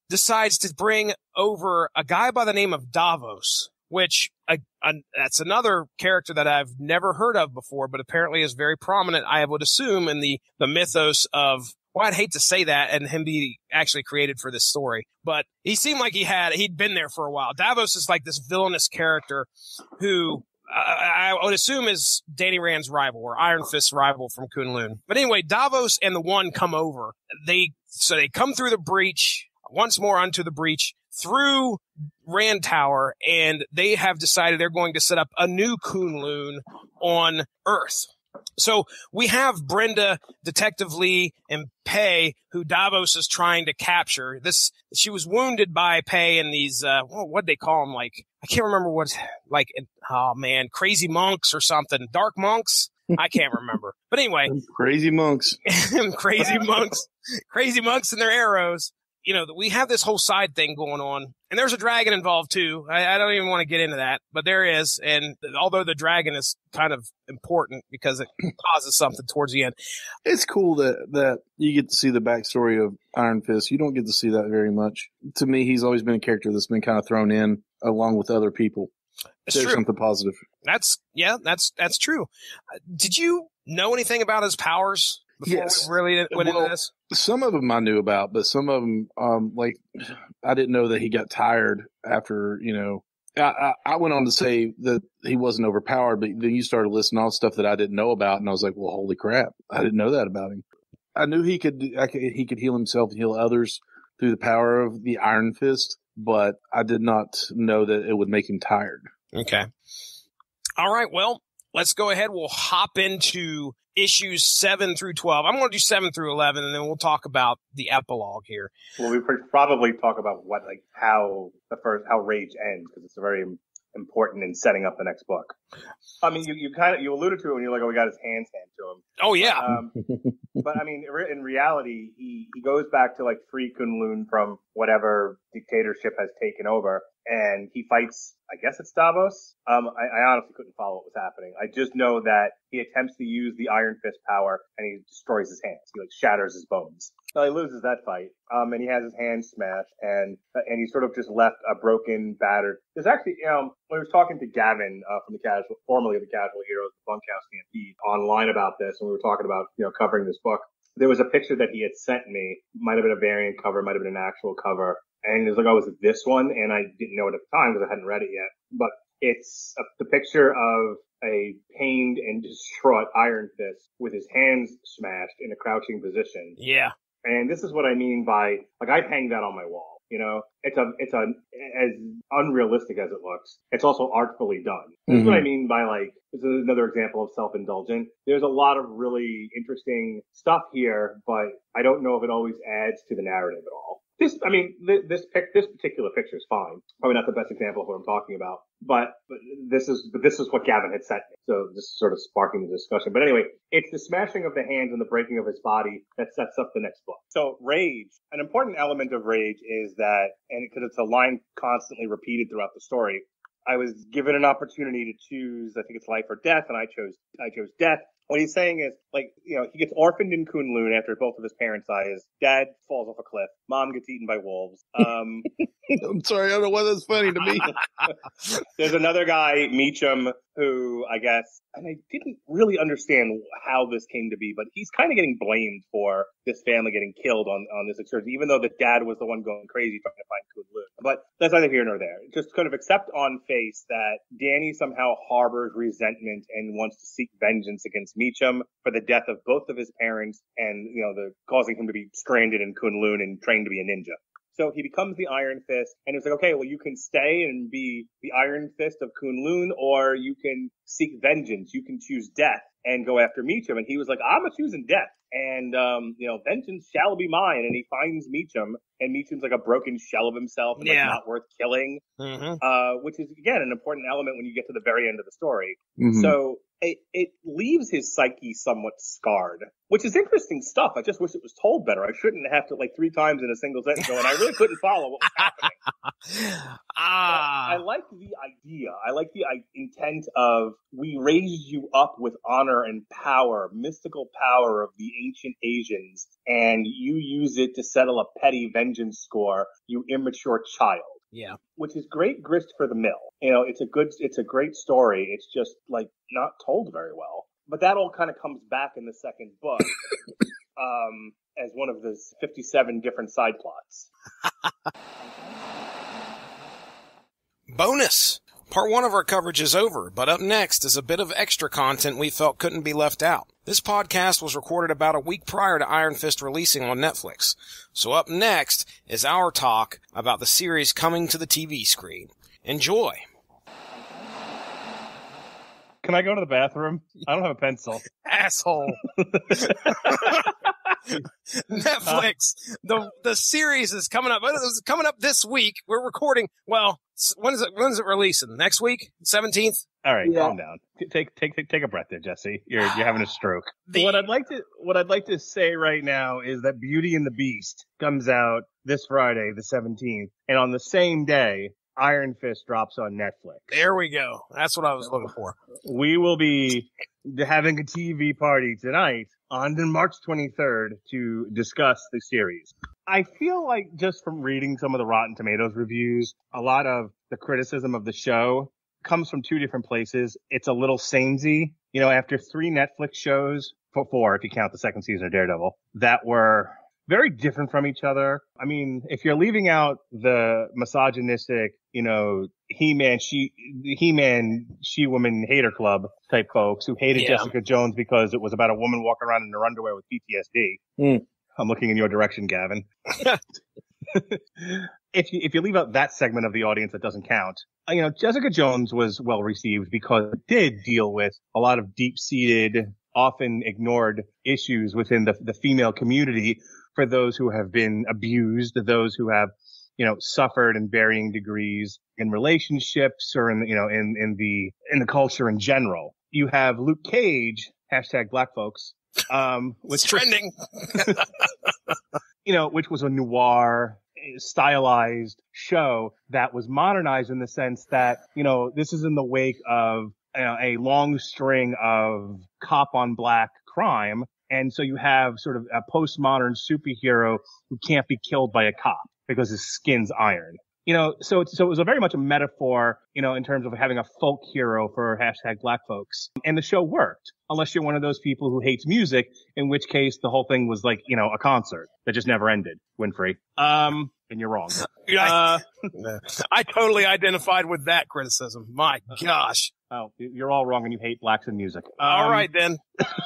decides to bring over a guy by the name of Davos, which uh, uh, that's another character that I've never heard of before, but apparently is very prominent, I would assume, in the, the mythos of, well, I'd hate to say that and him be actually created for this story, but he seemed like he had, he'd been there for a while. Davos is like this villainous character who uh, I would assume is Danny Rand's rival or Iron Fist's rival from Kunlun. But anyway, Davos and the One come over. They, so they come through the breach, once more onto the breach, through Rand Tower, and they have decided they're going to set up a new Kunlun on Earth. So we have Brenda, Detective Lee, and Pei, who Davos is trying to capture. This, she was wounded by Pei in these, uh, what'd they call them? Like, I can't remember what, like, oh man, crazy monks or something. Dark monks? I can't remember. But anyway. Crazy monks. Crazy monks. Crazy monks and their arrows. You know, we have this whole side thing going on, and there's a dragon involved too. I, I don't even want to get into that, but there is. And although the dragon is kind of important because it causes something towards the end. It's cool that, that you get to see the backstory of Iron Fist. You don't get to see that very much. To me, he's always been a character that's been kind of thrown in along with other people. It's There's true. something positive. That's, yeah, that's, that's true. Uh, did you know anything about his powers before Yes. we really went well, into this? Some of them I knew about, but some of them, um, like, I didn't know that he got tired after, you know, I, I, I went on to say that he wasn't overpowered, but then you started listing all stuff that I didn't know about, and I was like, well, holy crap, I didn't know that about him. I knew he could, I could he could heal himself and heal others through the power of the Iron Fist, but I did not know that it would make him tired. Okay. All right, well, let's go ahead. We'll hop into issues seven through twelve. I'm going to do seven through eleven, and then we'll talk about the epilogue here. Well, we could probably talk about what, like, how the first, how Rage ends, because it's very important in setting up the next book. I mean, you, you kind of, you alluded to it when you're like, oh, we got his hands handed to him. Oh, yeah. Um, but I mean, in reality, he, he goes back to like free Kunlun from whatever dictatorship has taken over, and he fights, I guess it's Davos. Um, I, I honestly couldn't follow what was happening. I just know that he attempts to use the Iron Fist power, and he destroys his hands. He like shatters his bones. So he loses that fight, um, and he has his hands smashed, and and he's sort of just left a broken, battered. There's actually, you know, when I was talking to Gavin uh, from the casual, formerly the Casual Heroes Bunkhouse Stampede, online about this, and we were talking about, you know, covering this book. There was a picture that he had sent me. Might have been a variant cover, might have been an actual cover. And he was like, oh, was it this one? And I didn't know it at the time because I hadn't read it yet. But it's a, the picture of a pained and distraught Iron Fist with his hands smashed in a crouching position. Yeah. And this is what I mean by, like, I'd hang that on my wall. You know, it's a, it's a, as unrealistic as it looks, it's also artfully done. This Mm-hmm. is what I mean by, like, this is another example of self-indulgent. There's a lot of really interesting stuff here, but I don't know if it always adds to the narrative at all. This, I mean, th- this pic, this particular picture is fine. Probably not the best example of what I'm talking about, but, but this is, but this is what Gavin had sent me. So this is sort of sparking the discussion. But anyway, it's the smashing of the hands and the breaking of his body that sets up the next book. So Rage, an important element of Rage is that, and because it's a line constantly repeated throughout the story, I was given an opportunity to choose, I think it's life or death, and I chose, I chose death. What he's saying is, like, you know, he gets orphaned in Kunlun after both of his parents die. His dad falls off a cliff. Mom gets eaten by wolves. Um, I'm sorry, I don't know why that's funny to me. There's another guy, Meacham, who I guess, and I didn't really understand how this came to be, but he's kind of getting blamed for this family getting killed on, on this excursion, even though the dad was the one going crazy trying to find Kunlun. But that's neither here nor there. Just kind of accept on face that Danny somehow harbors resentment and wants to seek vengeance against Meacham for the death of both of his parents and, you know, the causing him to be stranded in Kunlun and trained to be a ninja. So he becomes the Iron Fist, and it's like, okay, well, you can stay and be the Iron Fist of Kunlun, or you can seek vengeance. You can choose death and go after Meacham. And he was like, I'm a choosing death. And, um, you know, vengeance shall be mine. And he finds Meacham, and Meacham's like a broken shell of himself, and Yeah. like not worth killing, Mm-hmm. uh, which is, again, an important element when you get to the very end of the story. Mm-hmm. So it, it leaves his psyche somewhat scarred, which is interesting stuff. I just wish it was told better. I shouldn't have to, like, three times in a single sentence go, and I really couldn't follow what was happening. ah. I like the idea. I like the I, intent of, we raised you up with honor and power, mystical power of the ancient Asians, and you use it to settle a petty vengeance score, you immature child. Yeah. Which is great grist for the mill. You know, it's a good, it's a great story. It's just, like, not told very well. But that all kind of comes back in the second book um, as one of the fifty-seven different side plots. Bonus! Part one of our coverage is over, but up next is a bit of extra content we felt couldn't be left out. This podcast was recorded about a week prior to Iron Fist releasing on Netflix. So up next is our talk about the series coming to the T V screen. Enjoy! Can I go to the bathroom? I don't have a pencil. Asshole! Netflix, the the series is coming up. It's coming up this week. We're recording. Well, when is it? When is it releasing? Next week, seventeenth. All right, Yeah. calm down. Take take take take a breath there, Jesse. You're you're having a stroke. The- What I'd like to what I'd like to say right now is that Beauty and the Beast comes out this Friday, the seventeenth, and on the same day, Iron Fist drops on Netflix. There we go. That's what I was looking for. We will be having a T V party tonight on March twenty-third to discuss the series. I feel like just from reading some of the Rotten Tomatoes reviews, a lot of the criticism of the show comes from two different places. It's a little samey. You know, after three Netflix shows, four if you count the second season of Daredevil, that were very different from each other. I mean, if you're leaving out the misogynistic, you know, He-Man, she, He-Man, She-Woman hater club type folks who hated Yeah. Jessica Jones because it was about a woman walking around in her underwear with P T S D. Mm. I'm looking in your direction, Gavin. if you if you leave out that segment of the audience that doesn't count, you know, Jessica Jones was well received because it did deal with a lot of deep-seated, often ignored issues within the the female community for those who have been abused, those who have, you know, suffered in varying degrees in relationships or in, you know, in, in the, in the culture in general. You have Luke Cage, hashtag black folks, um, It's which, trending. you know, which was a noir stylized show that was modernized in the sense that, you know, this is in the wake of, you know, a long string of cop on black crime. And so you have sort of a postmodern superhero who can't be killed by a cop because his skin's iron. You know, so it's, so it was a very much a metaphor, you know, in terms of having a folk hero for hashtag black folks. And the show worked, unless you're one of those people who hates music, in which case the whole thing was like, you know, a concert that just never ended, Winfrey. Um, and you're wrong. I, Uh, I totally identified with that criticism. My gosh. oh, you're all wrong and you hate blacks in music. Um, All right, then.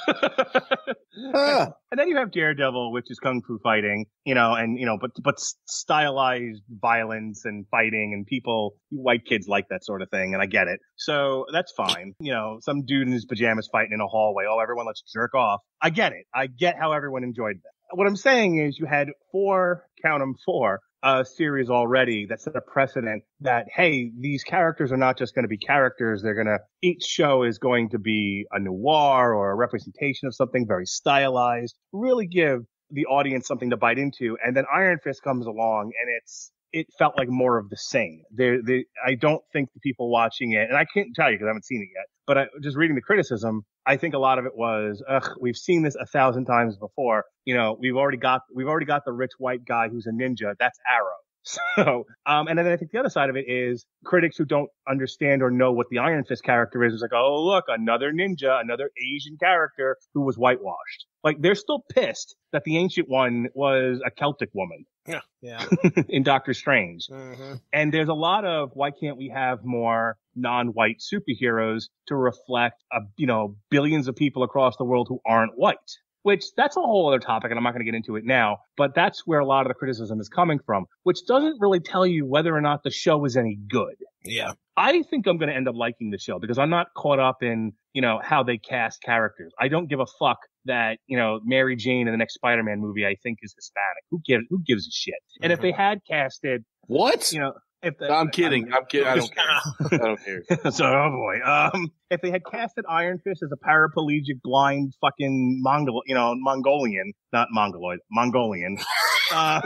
Ah. And then you have Daredevil, which is kung fu fighting, you know, and, you know, but, but stylized violence and fighting, and people, white kids like that sort of thing. And I get it. So that's fine. You know, some dude in his pajamas fighting in a hallway. Oh, everyone, let's jerk off. I get it. I get how everyone enjoyed that. What I'm saying is you had four, count them four, a series already that set a precedent that, hey, these characters are not just going to be characters. They're going to, each show is going to be a noir or a representation of something very stylized, really give the audience something to bite into. And then Iron Fist comes along and it's, it felt like more of the same. There, they, I don't think the people watching it, and I can't tell you because I haven't seen it yet, but I, just reading the criticism, I think a lot of it was, ugh, we've seen this a thousand times before. You know, we've already got, we've already got the rich white guy who's a ninja. That's Arrow. So, um, and then I think the other side of it is critics who don't understand or know what the Iron Fist character is. It's like, oh, look, another ninja, another Asian character who was whitewashed. Like, they're still pissed that the Ancient One was a Celtic woman. Yeah. Yeah. In Doctor Strange. Mm-hmm. And there's a lot of, why can't we have more non-white superheroes to reflect, a, you know, billions of people across the world who aren't white? Which, that's a whole other topic, and I'm not going to get into it now, but that's where a lot of the criticism is coming from, which doesn't really tell you whether or not the show is any good. Yeah. I think I'm going to end up liking the show because I'm not caught up in, you know, how they cast characters. I don't give a fuck that, you know, Mary Jane in the next Spider-Man movie I think is Hispanic. Who gives, who gives a shit? And if they had casted, What? you know, If the, I'm kidding. I'm, I'm kidding. I don't care. I don't care. So, oh boy. Um, if they had casted Iron Fist as a paraplegic, blind, fucking Mongol, you know, Mongolian, not Mongoloid, Mongolian. um,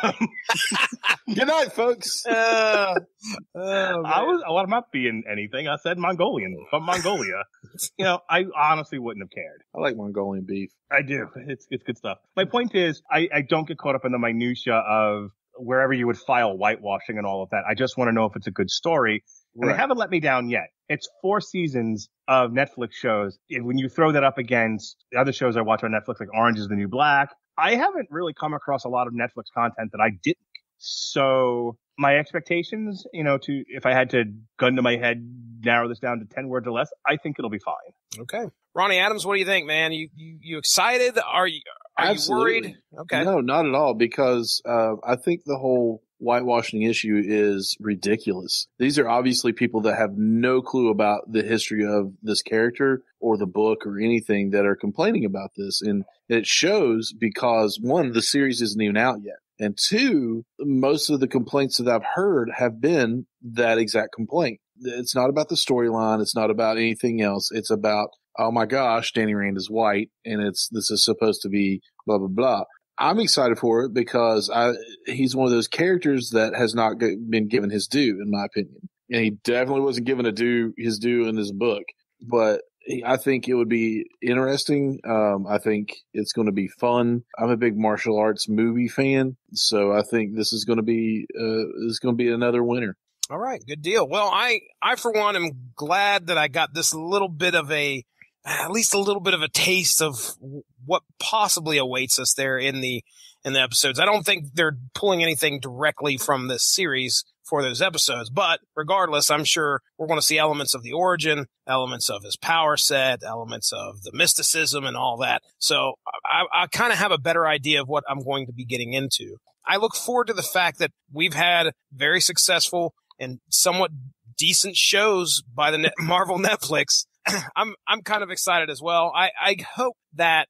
Good night, folks. Uh, oh, I was, well, I'm not being anything. I said Mongolian from Mongolia. You know, I honestly wouldn't have cared. I like Mongolian beef. I do. It's it's good stuff. My point is, I, I don't get caught up in the minutia of wherever you would file whitewashing and all of that. I just want to know if it's a good story. And Right. they haven't let me down yet. It's four seasons of Netflix shows. If, when you throw that up against the other shows I watch on Netflix, like Orange is the New Black, I haven't really come across a lot of Netflix content that I didn't. So my expectations, you know, to if I had to gun to my head, narrow this down to ten words or less, I think it'll be fine. okay. Ronnie Adams, what do you think, man? You you, you excited? Are you are Absolutely. you worried? Okay. No, not at all, because uh, I think the whole whitewashing issue is ridiculous. These are obviously people that have no clue about the history of this character or the book or anything that are complaining about this. And it shows because, one, the series isn't even out yet. And two, most of the complaints that I've heard have been that exact complaint. It's not about the storyline. It's not about anything else. It's about, oh my gosh, Danny Rand is white, and it's this is supposed to be blah, blah, blah. I'm excited for it because I he's one of those characters that has not g- been given his due, in my opinion. And he definitely wasn't given a due his due in this book. But he, I think it would be interesting. Um, I think it's going to be fun. I'm a big martial arts movie fan, so I think this is going to be uh, this is going to be another winner. All right, good deal. Well, I, I for one am glad that I got this little bit of a, at least a little bit of a taste of what possibly awaits us there in the, in the episodes. I don't think they're pulling anything directly from this series for those episodes, but regardless, I'm sure we're going to see elements of the origin, elements of his power set, elements of the mysticism and all that. So I, I kind of have a better idea of what I'm going to be getting into. I look forward to the fact that we've had very successful and somewhat decent shows by the Net- Marvel Netflix. I'm I'm kind of excited as well. I, I hope that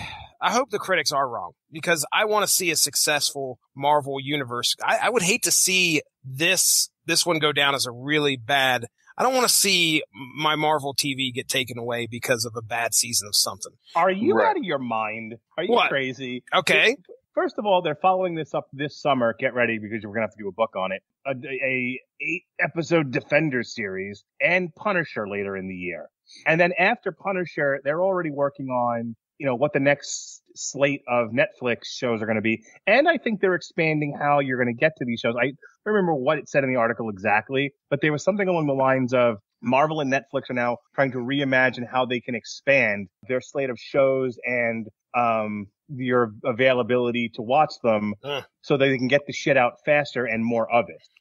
I hope the critics are wrong, because I want to see a successful Marvel universe. I, I would hate to see this this one go down as a really bad. I don't want to see my Marvel T V get taken away because of a bad season of something. Are you Right. out of your mind? Are you What? crazy? Okay. First of all, they're following this up this summer. Get ready, because we're gonna have to do a book on it. A, a eight episode Defender series and Punisher later in the year. And then after Punisher, they're already working on, you know, what the next slate of Netflix shows are going to be. And I think they're expanding how you're going to get to these shows. I don't remember what it said in the article exactly, but there was something along the lines of Marvel and Netflix are now trying to reimagine how they can expand their slate of shows and um your availability to watch them Uh. so that they can get the shit out faster and more of it.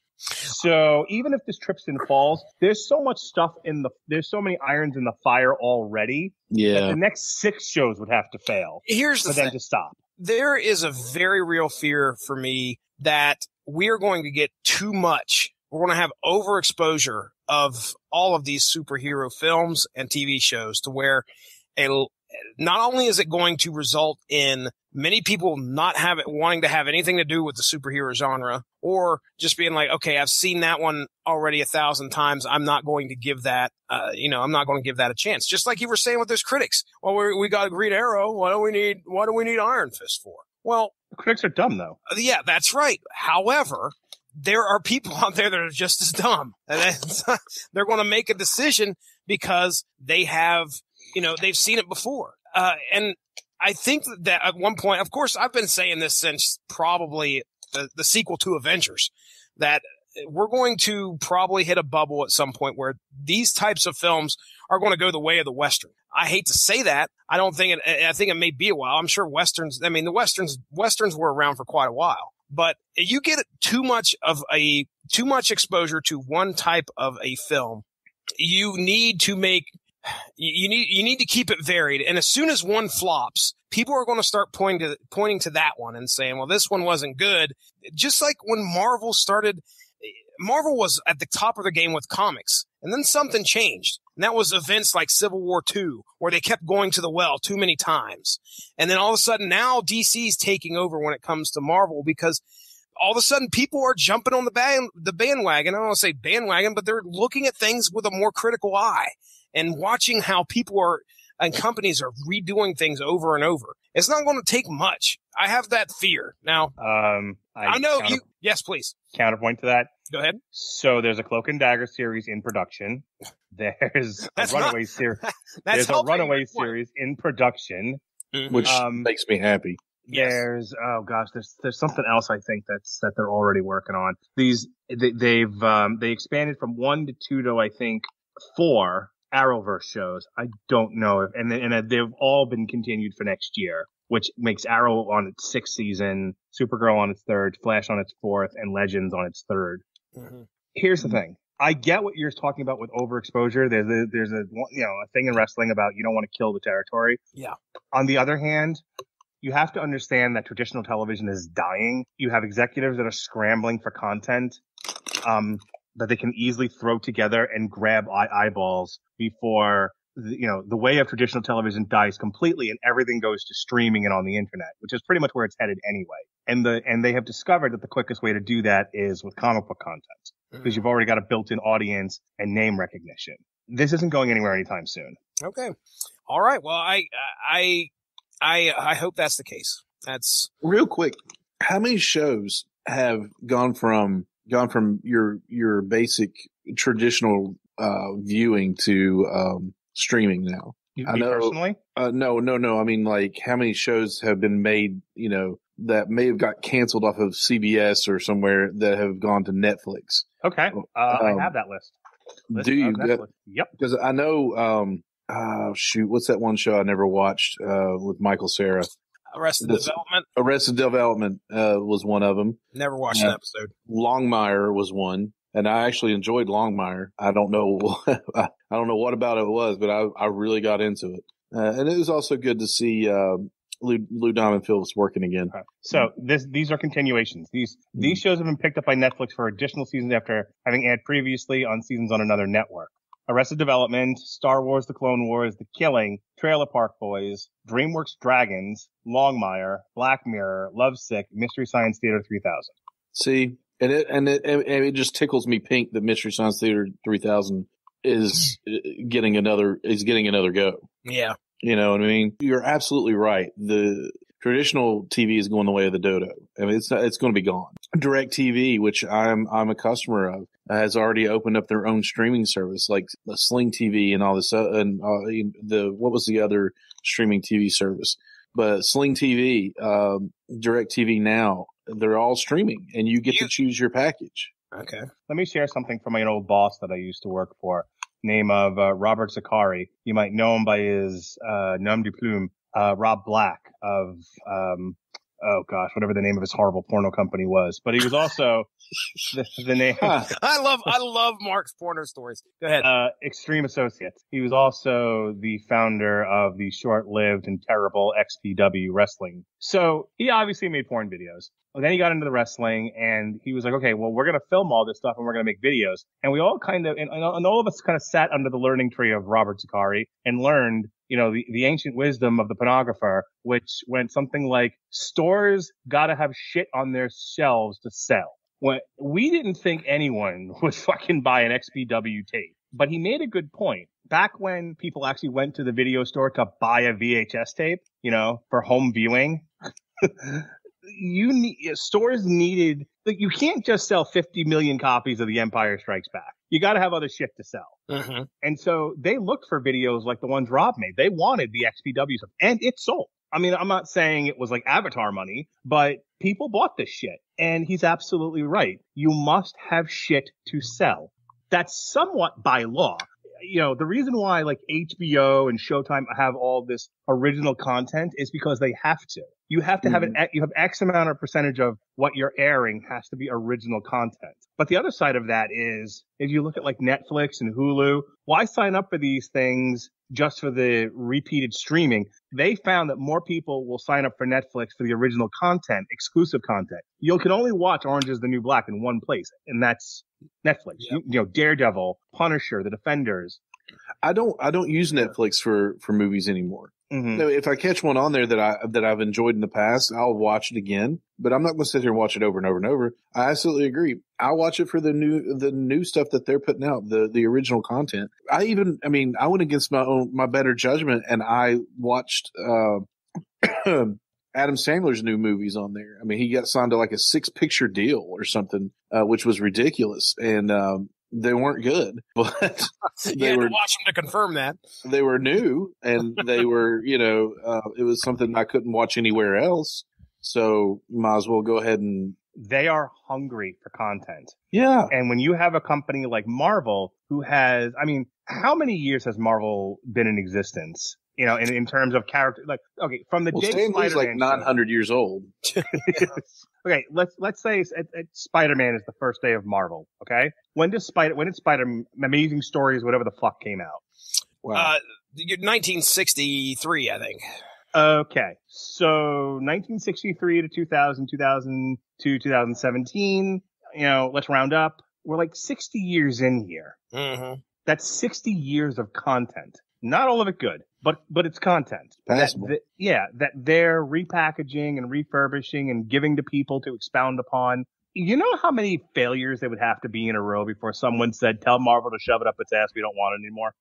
So even if this trips and falls, there's so much stuff in the, there's so many irons in the fire already that Yeah. the next six shows would have to fail Here's for the them thing. to stop. There is a very real fear for me that we're going to get too much. We're going to have overexposure of all of these superhero films and T V shows to where a, not only is it going to result in many people not have it wanting to have anything to do with the superhero genre, or just being like, okay, I've seen that one already a thousand times. I'm not going to give that, uh, you know, I'm not going to give that a chance. Just like you were saying with those critics. Well, we, we got Green Arrow. What do we need? What do we need Iron Fist for? Well, Critics are dumb though. yeah, that's right. However, there are people out there that are just as dumb. And that's- they're going to make a decision because they have, you know, they've seen it before. Uh, and I think that at one point, of course, I've been saying this since probably the, the sequel to Avengers, that we're going to probably hit a bubble at some point where these types of films are going to go the way of the Western. I hate to say that. I don't think it, I think it may be a while. I'm sure Westerns, I mean, the Westerns, Westerns were around for quite a while, but you get too much of a, too much exposure to one type of a film. You need to make, you need, you need to keep it varied. And as soon as one flops, people are going to start pointing to, pointing to that one and saying, well, this one wasn't good. Just like when Marvel started, Marvel was at the top of the game with comics, and then something changed. And that was events like Civil War Two, where they kept going to the well too many times. And then all of a sudden now D C's taking over when it comes to Marvel, because all of a sudden people are jumping on the band, the bandwagon. I don't want to say bandwagon, but they're looking at things with a more critical eye and watching how people are and companies are redoing things over and over. It's not going to take much. I have that fear. Now, um, I, I know counter- you. Yes, please. Counterpoint to that. Go ahead. So there's a Cloak and Dagger series in production. There's a That's Runaway not- series. That's There's a helping Runaway my point. series in production. Mhm. which Um, makes me happy. Yes. There's oh gosh, there's there's something else I think that's that they're already working on. These they, they've um, they expanded from one to two to I think four Arrowverse shows. I don't know if and they, and they've all been continued for next year, which makes Arrow on its sixth season, Supergirl on its third, Flash on its fourth, and Legends on its third. Mhm. Here's the thing. I get what you're talking about with overexposure. There's a, there's a, you know, a thing in wrestling about you don't want to kill the territory. Yeah. On the other hand, you have to understand that traditional television is dying. You have executives that are scrambling for content, um, that they can easily throw together and grab eye- eyeballs before, the, you know, the way of traditional television dies completely and everything goes to streaming and on the internet, which is pretty much where it's headed anyway. And the, and they have discovered that the quickest way to do that is with comic book content. Because you've already got a built-in audience and name recognition. This isn't going anywhere anytime soon. Okay. All right. Well, I, I, I, I hope that's the case. That's Real quick, how many shows have gone from gone from your your basic traditional uh, viewing to um, streaming now? You, I me know- personally? Uh, no, no, no. I mean, like, how many shows have been made, you know, that may have got canceled off of C B S or somewhere that have gone to Netflix? Okay. Uh, Um, I have that list. List do you? of Netflix. Yep. Because I know, um, oh, shoot, what's that one show I never watched uh, with Michael Cera? Arrested This- Development. Arrested Development uh, was one of them. Never watched Yeah. an episode. Longmire was one, and I actually enjoyed Longmire. I don't know, I don't know what about it was, but I, I really got into it, uh, and it was also good to see uh, Lou, Lou Diamond Phillips working again. Okay. So this, these are continuations. These, Hmm. these shows have been picked up by Netflix for additional seasons after having aired previously on seasons on another network. Arrested Development, Star Wars, The Clone Wars, The Killing, Trailer Park Boys, DreamWorks Dragons, Longmire, Black Mirror, Lovesick, Mystery Science Theater three thousand. See, and it and it and it just tickles me pink that Mystery Science Theater three thousand is uh, getting another is getting another go. Yeah. You know what I mean? You're absolutely right. The traditional T V is going the way of the dodo. I mean, it's it's going to be gone. DirecTV, which I'm I'm a customer of, has already opened up their own streaming service, like the Sling T V and all this, uh, and uh, the what was the other streaming T V service? But Sling T V, um, DirecTV Now, they're all streaming, and you get You- to choose your package. Okay. Let me share something from my old boss that I used to work for. Name of uh, Robert Zakari. You might know him by his uh, nom de plume, uh, Rob Black of, um, oh gosh, whatever the name of his horrible porno company was. But he was also the, the name, Huh. I love, I love Mark's porno stories. Go ahead. uh, Extreme Associates. He was also the founder of the short-lived and terrible X P W wrestling. So he obviously made porn videos. Well, then he got into the wrestling and he was like, okay, well, we're going to film all this stuff and we're going to make videos. And we all kind of, and, and all of us kind of sat under the learning tree of Robert Zakari and learned, you know, the, the ancient wisdom of the pornographer, which went something like stores got to have shit on their shelves to sell. When we didn't think anyone would fucking buy an X P W tape, but he made a good point. Back when people actually went to the video store to buy a V H S tape, you know, for home viewing, you need, stores needed, like, you can't just sell fifty million copies of The Empire Strikes Back. You got to have other shit to sell. Mm-hmm. And so they looked for videos like the ones Rob made. They wanted the X P W stuff, and it sold. I mean, I'm not saying it was like Avatar money, but people bought this shit. And he's absolutely right. You must have shit to sell. That's somewhat by law. You know, the reason why like H B O and Showtime have all this original content is because they have to. You have to have an, you have X amount of percentage of what you're airing has to be original content. But the other side of that is if you look at like Netflix and Hulu, why sign up for these things just for the repeated streaming? They found that more people will sign up for Netflix for the original content, exclusive content. You can only watch Orange is the New Black in one place, and that's Netflix. Yep. You, you know, Daredevil, Punisher, The Defenders. I don't I don't use Netflix for, for movies anymore. Mm-hmm. If I catch one on there that I that I've enjoyed in the past, I'll watch it again. But I'm not going to sit here and watch it over and over and over. I absolutely agree. I'll watch it for the new the new stuff that they're putting out, the the original content. I even, I mean, I went against my own my better judgment, and I watched uh, Adam Sandler's new movies on there. I mean, he got signed to like a six picture deal or something, uh, which was ridiculous, and um, they weren't good, but you they had were to watch them to confirm that. they were new, and they were, you know, uh, it was something I couldn't watch anywhere else. So might as well go ahead and. They are hungry for content. Yeah. And when you have a company like Marvel, who has, I mean, how many years has Marvel been in existence? You know, in, in terms of character, like, okay, from the Well, day Stan Lee's like Spider-Man nine hundred years old. Okay, let's let's say it's, it's Spider-Man is the first day of Marvel. Okay, when does Spider when did Spider Amazing Stories whatever the fuck came out? Wow. Uh, nineteen sixty-three, I think. Okay, so nineteen sixty-three to two thousand, two thousand two, two thousand seventeen. You know, let's round up. We're like sixty years in here. Mm-hmm. That's sixty years of content. Not all of it good, but but it's content. That, that, yeah, that they're repackaging and refurbishing and giving to people to expound upon. You know how many failures they would have to be in a row before someone said, "Tell Marvel to shove it up its ass. We don't want it anymore."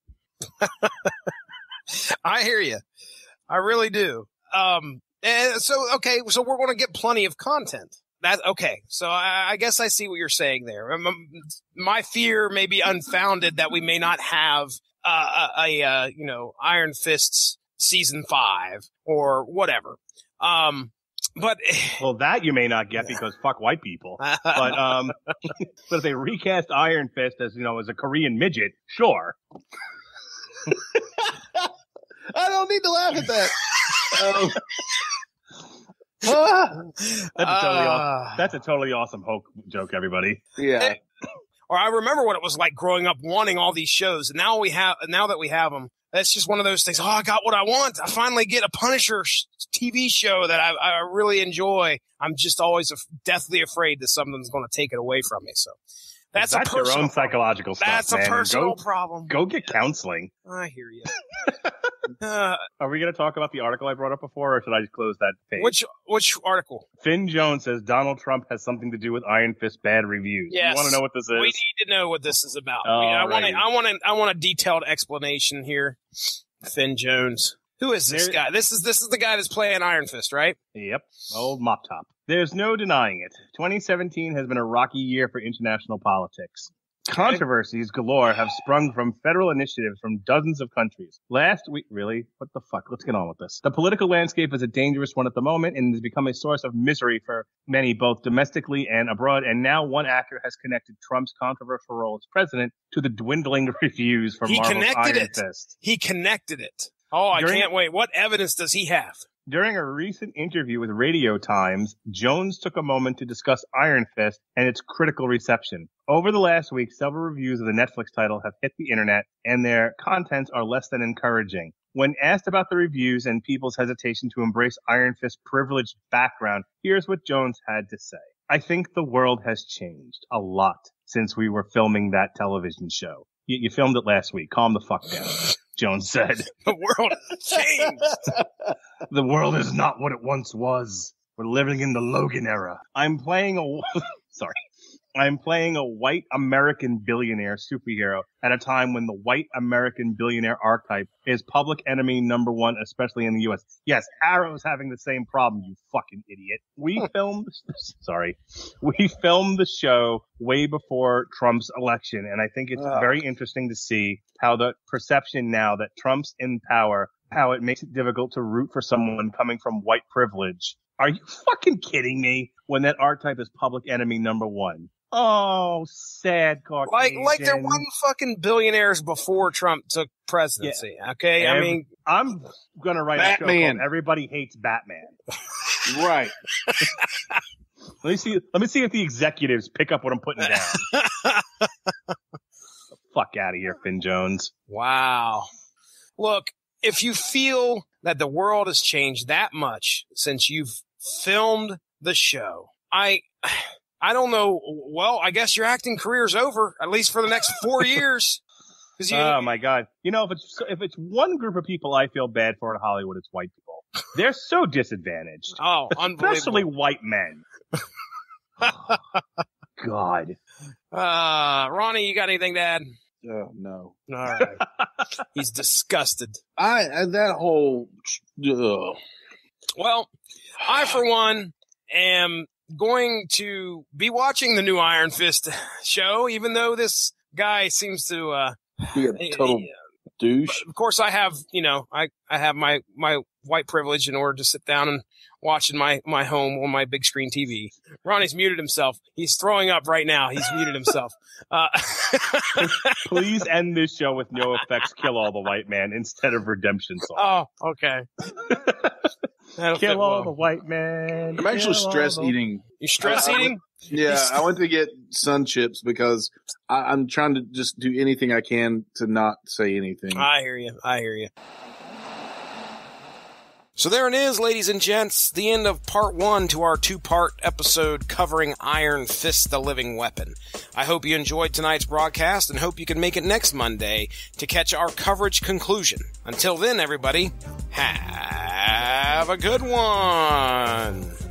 I hear you. I really do. Um, and so okay, so we're going to get plenty of content. That okay. So I, I guess I see what you're saying there. My fear may be unfounded that we may not have. Uh, a, a uh, you know, Iron Fists season five or whatever. Um, but well, that you may not get because fuck white people. But um, but if they recast Iron Fist as you know as a Korean midget, sure. I don't need to laugh at that. um, that's a totally uh, awesome, that's a totally awesome Hulk joke, everybody. Yeah. Or I remember what it was like growing up wanting all these shows. And now we have, now that we have them, that's just one of those things. Oh, I got what I want. I finally get a Punisher T V show that I, I really enjoy. I'm just always deathly afraid that something's going to take it away from me. So that's, that's a personal your own psychological problem. stuff. That's man. a personal go, problem. Go get counseling. I hear you. uh, Are we going to talk about the article I brought up before, or should I just close that page? Which which article? Finn Jones says Donald Trump has something to do with Iron Fist bad reviews. Yes. You want to know what this is? We need to know what this is about. Oh, I want right. I want a, I want a detailed explanation here. Finn Jones. Who is this there, guy? This is this is the guy that's playing Iron Fist, right? Yep. Old Mop Top. There's no denying it. twenty seventeen has been a rocky year for international politics. Controversies galore have sprung from federal initiatives from dozens of countries. Last week, really? What the fuck? Let's get on with this. The political landscape is a dangerous one at the moment and has become a source of misery for many, both domestically and abroad. And now one actor has connected Trump's controversial role as president to the dwindling reviews for he Marvel's connected Iron it. Fist. He connected it. Oh, I During- can't wait. What evidence does he have? During a recent interview with Radio Times, Jones took a moment to discuss Iron Fist and its critical reception. Over the last week, several reviews of the Netflix title have hit the internet, and their contents are less than encouraging. When asked about the reviews and people's hesitation to embrace Iron Fist's privileged background, here's what Jones had to say. I think the world has changed a lot since we were filming that television show. You, you filmed it last week. Calm the fuck down. Jones said. The world has changed. The world is not what it once was. We're living in the Logan era. I'm playing a... Sorry. I'm playing a white American billionaire superhero at a time when the white American billionaire archetype is public enemy number one, especially in the U S. Yes, Arrow's having the same problem, you fucking idiot. We filmed... Sorry. We filmed the show way before Trump's election, and I think it's uh. very interesting to see how the perception now that Trump's in power, how it makes it difficult to root for someone coming from white privilege. Are you fucking kidding me? When that archetype is public enemy number one. Oh, sad Caucasian. Like, like there wasn't fucking billionaires before Trump took presidency. Yeah. Okay, Every, I mean, I'm gonna write Batman. a show called "Everybody Hates Batman." Right. Let me see. Let me see if the executives pick up what I'm putting down. Fuck out of here, Finn Jones. Wow. Look, if you feel that the world has changed that much since you've filmed the show, I. I don't know. Well, I guess your acting career's over, at least for the next four years. 'Cause you, Oh my God! You know, if it's if it's one group of people I feel bad for in Hollywood, it's white people. They're so disadvantaged. Oh, unbelievable. Especially white men. God. Uh, Ronnie, you got anything to add? Oh no. All right. He's disgusted. I, I that whole. Ugh. Well, I for one am going to be watching the new Iron Fist show, even though this guy seems to. Uh, Be a total douche. Of course, I have, you know, I, I have my, my white privilege in order to sit down and watch in my, my home on my big screen T V. Ronnie's muted himself. He's throwing up right now. He's muted himself. Uh, Please end this show with No Effects Kill All the White Man instead of Redemption Song. Oh, okay. Kill all well. the white man. I'm actually stress the... eating. You stress I, eating? Yeah, I went to get sun chips because I, I'm trying to just do anything I can to not say anything. I hear you. I hear you. So there it is, ladies and gents, the end of part one to our two-part episode covering Iron Fist, the Living Weapon. I hope you enjoyed tonight's broadcast and hope you can make it next Monday to catch our coverage conclusion. Until then, everybody, have a good one.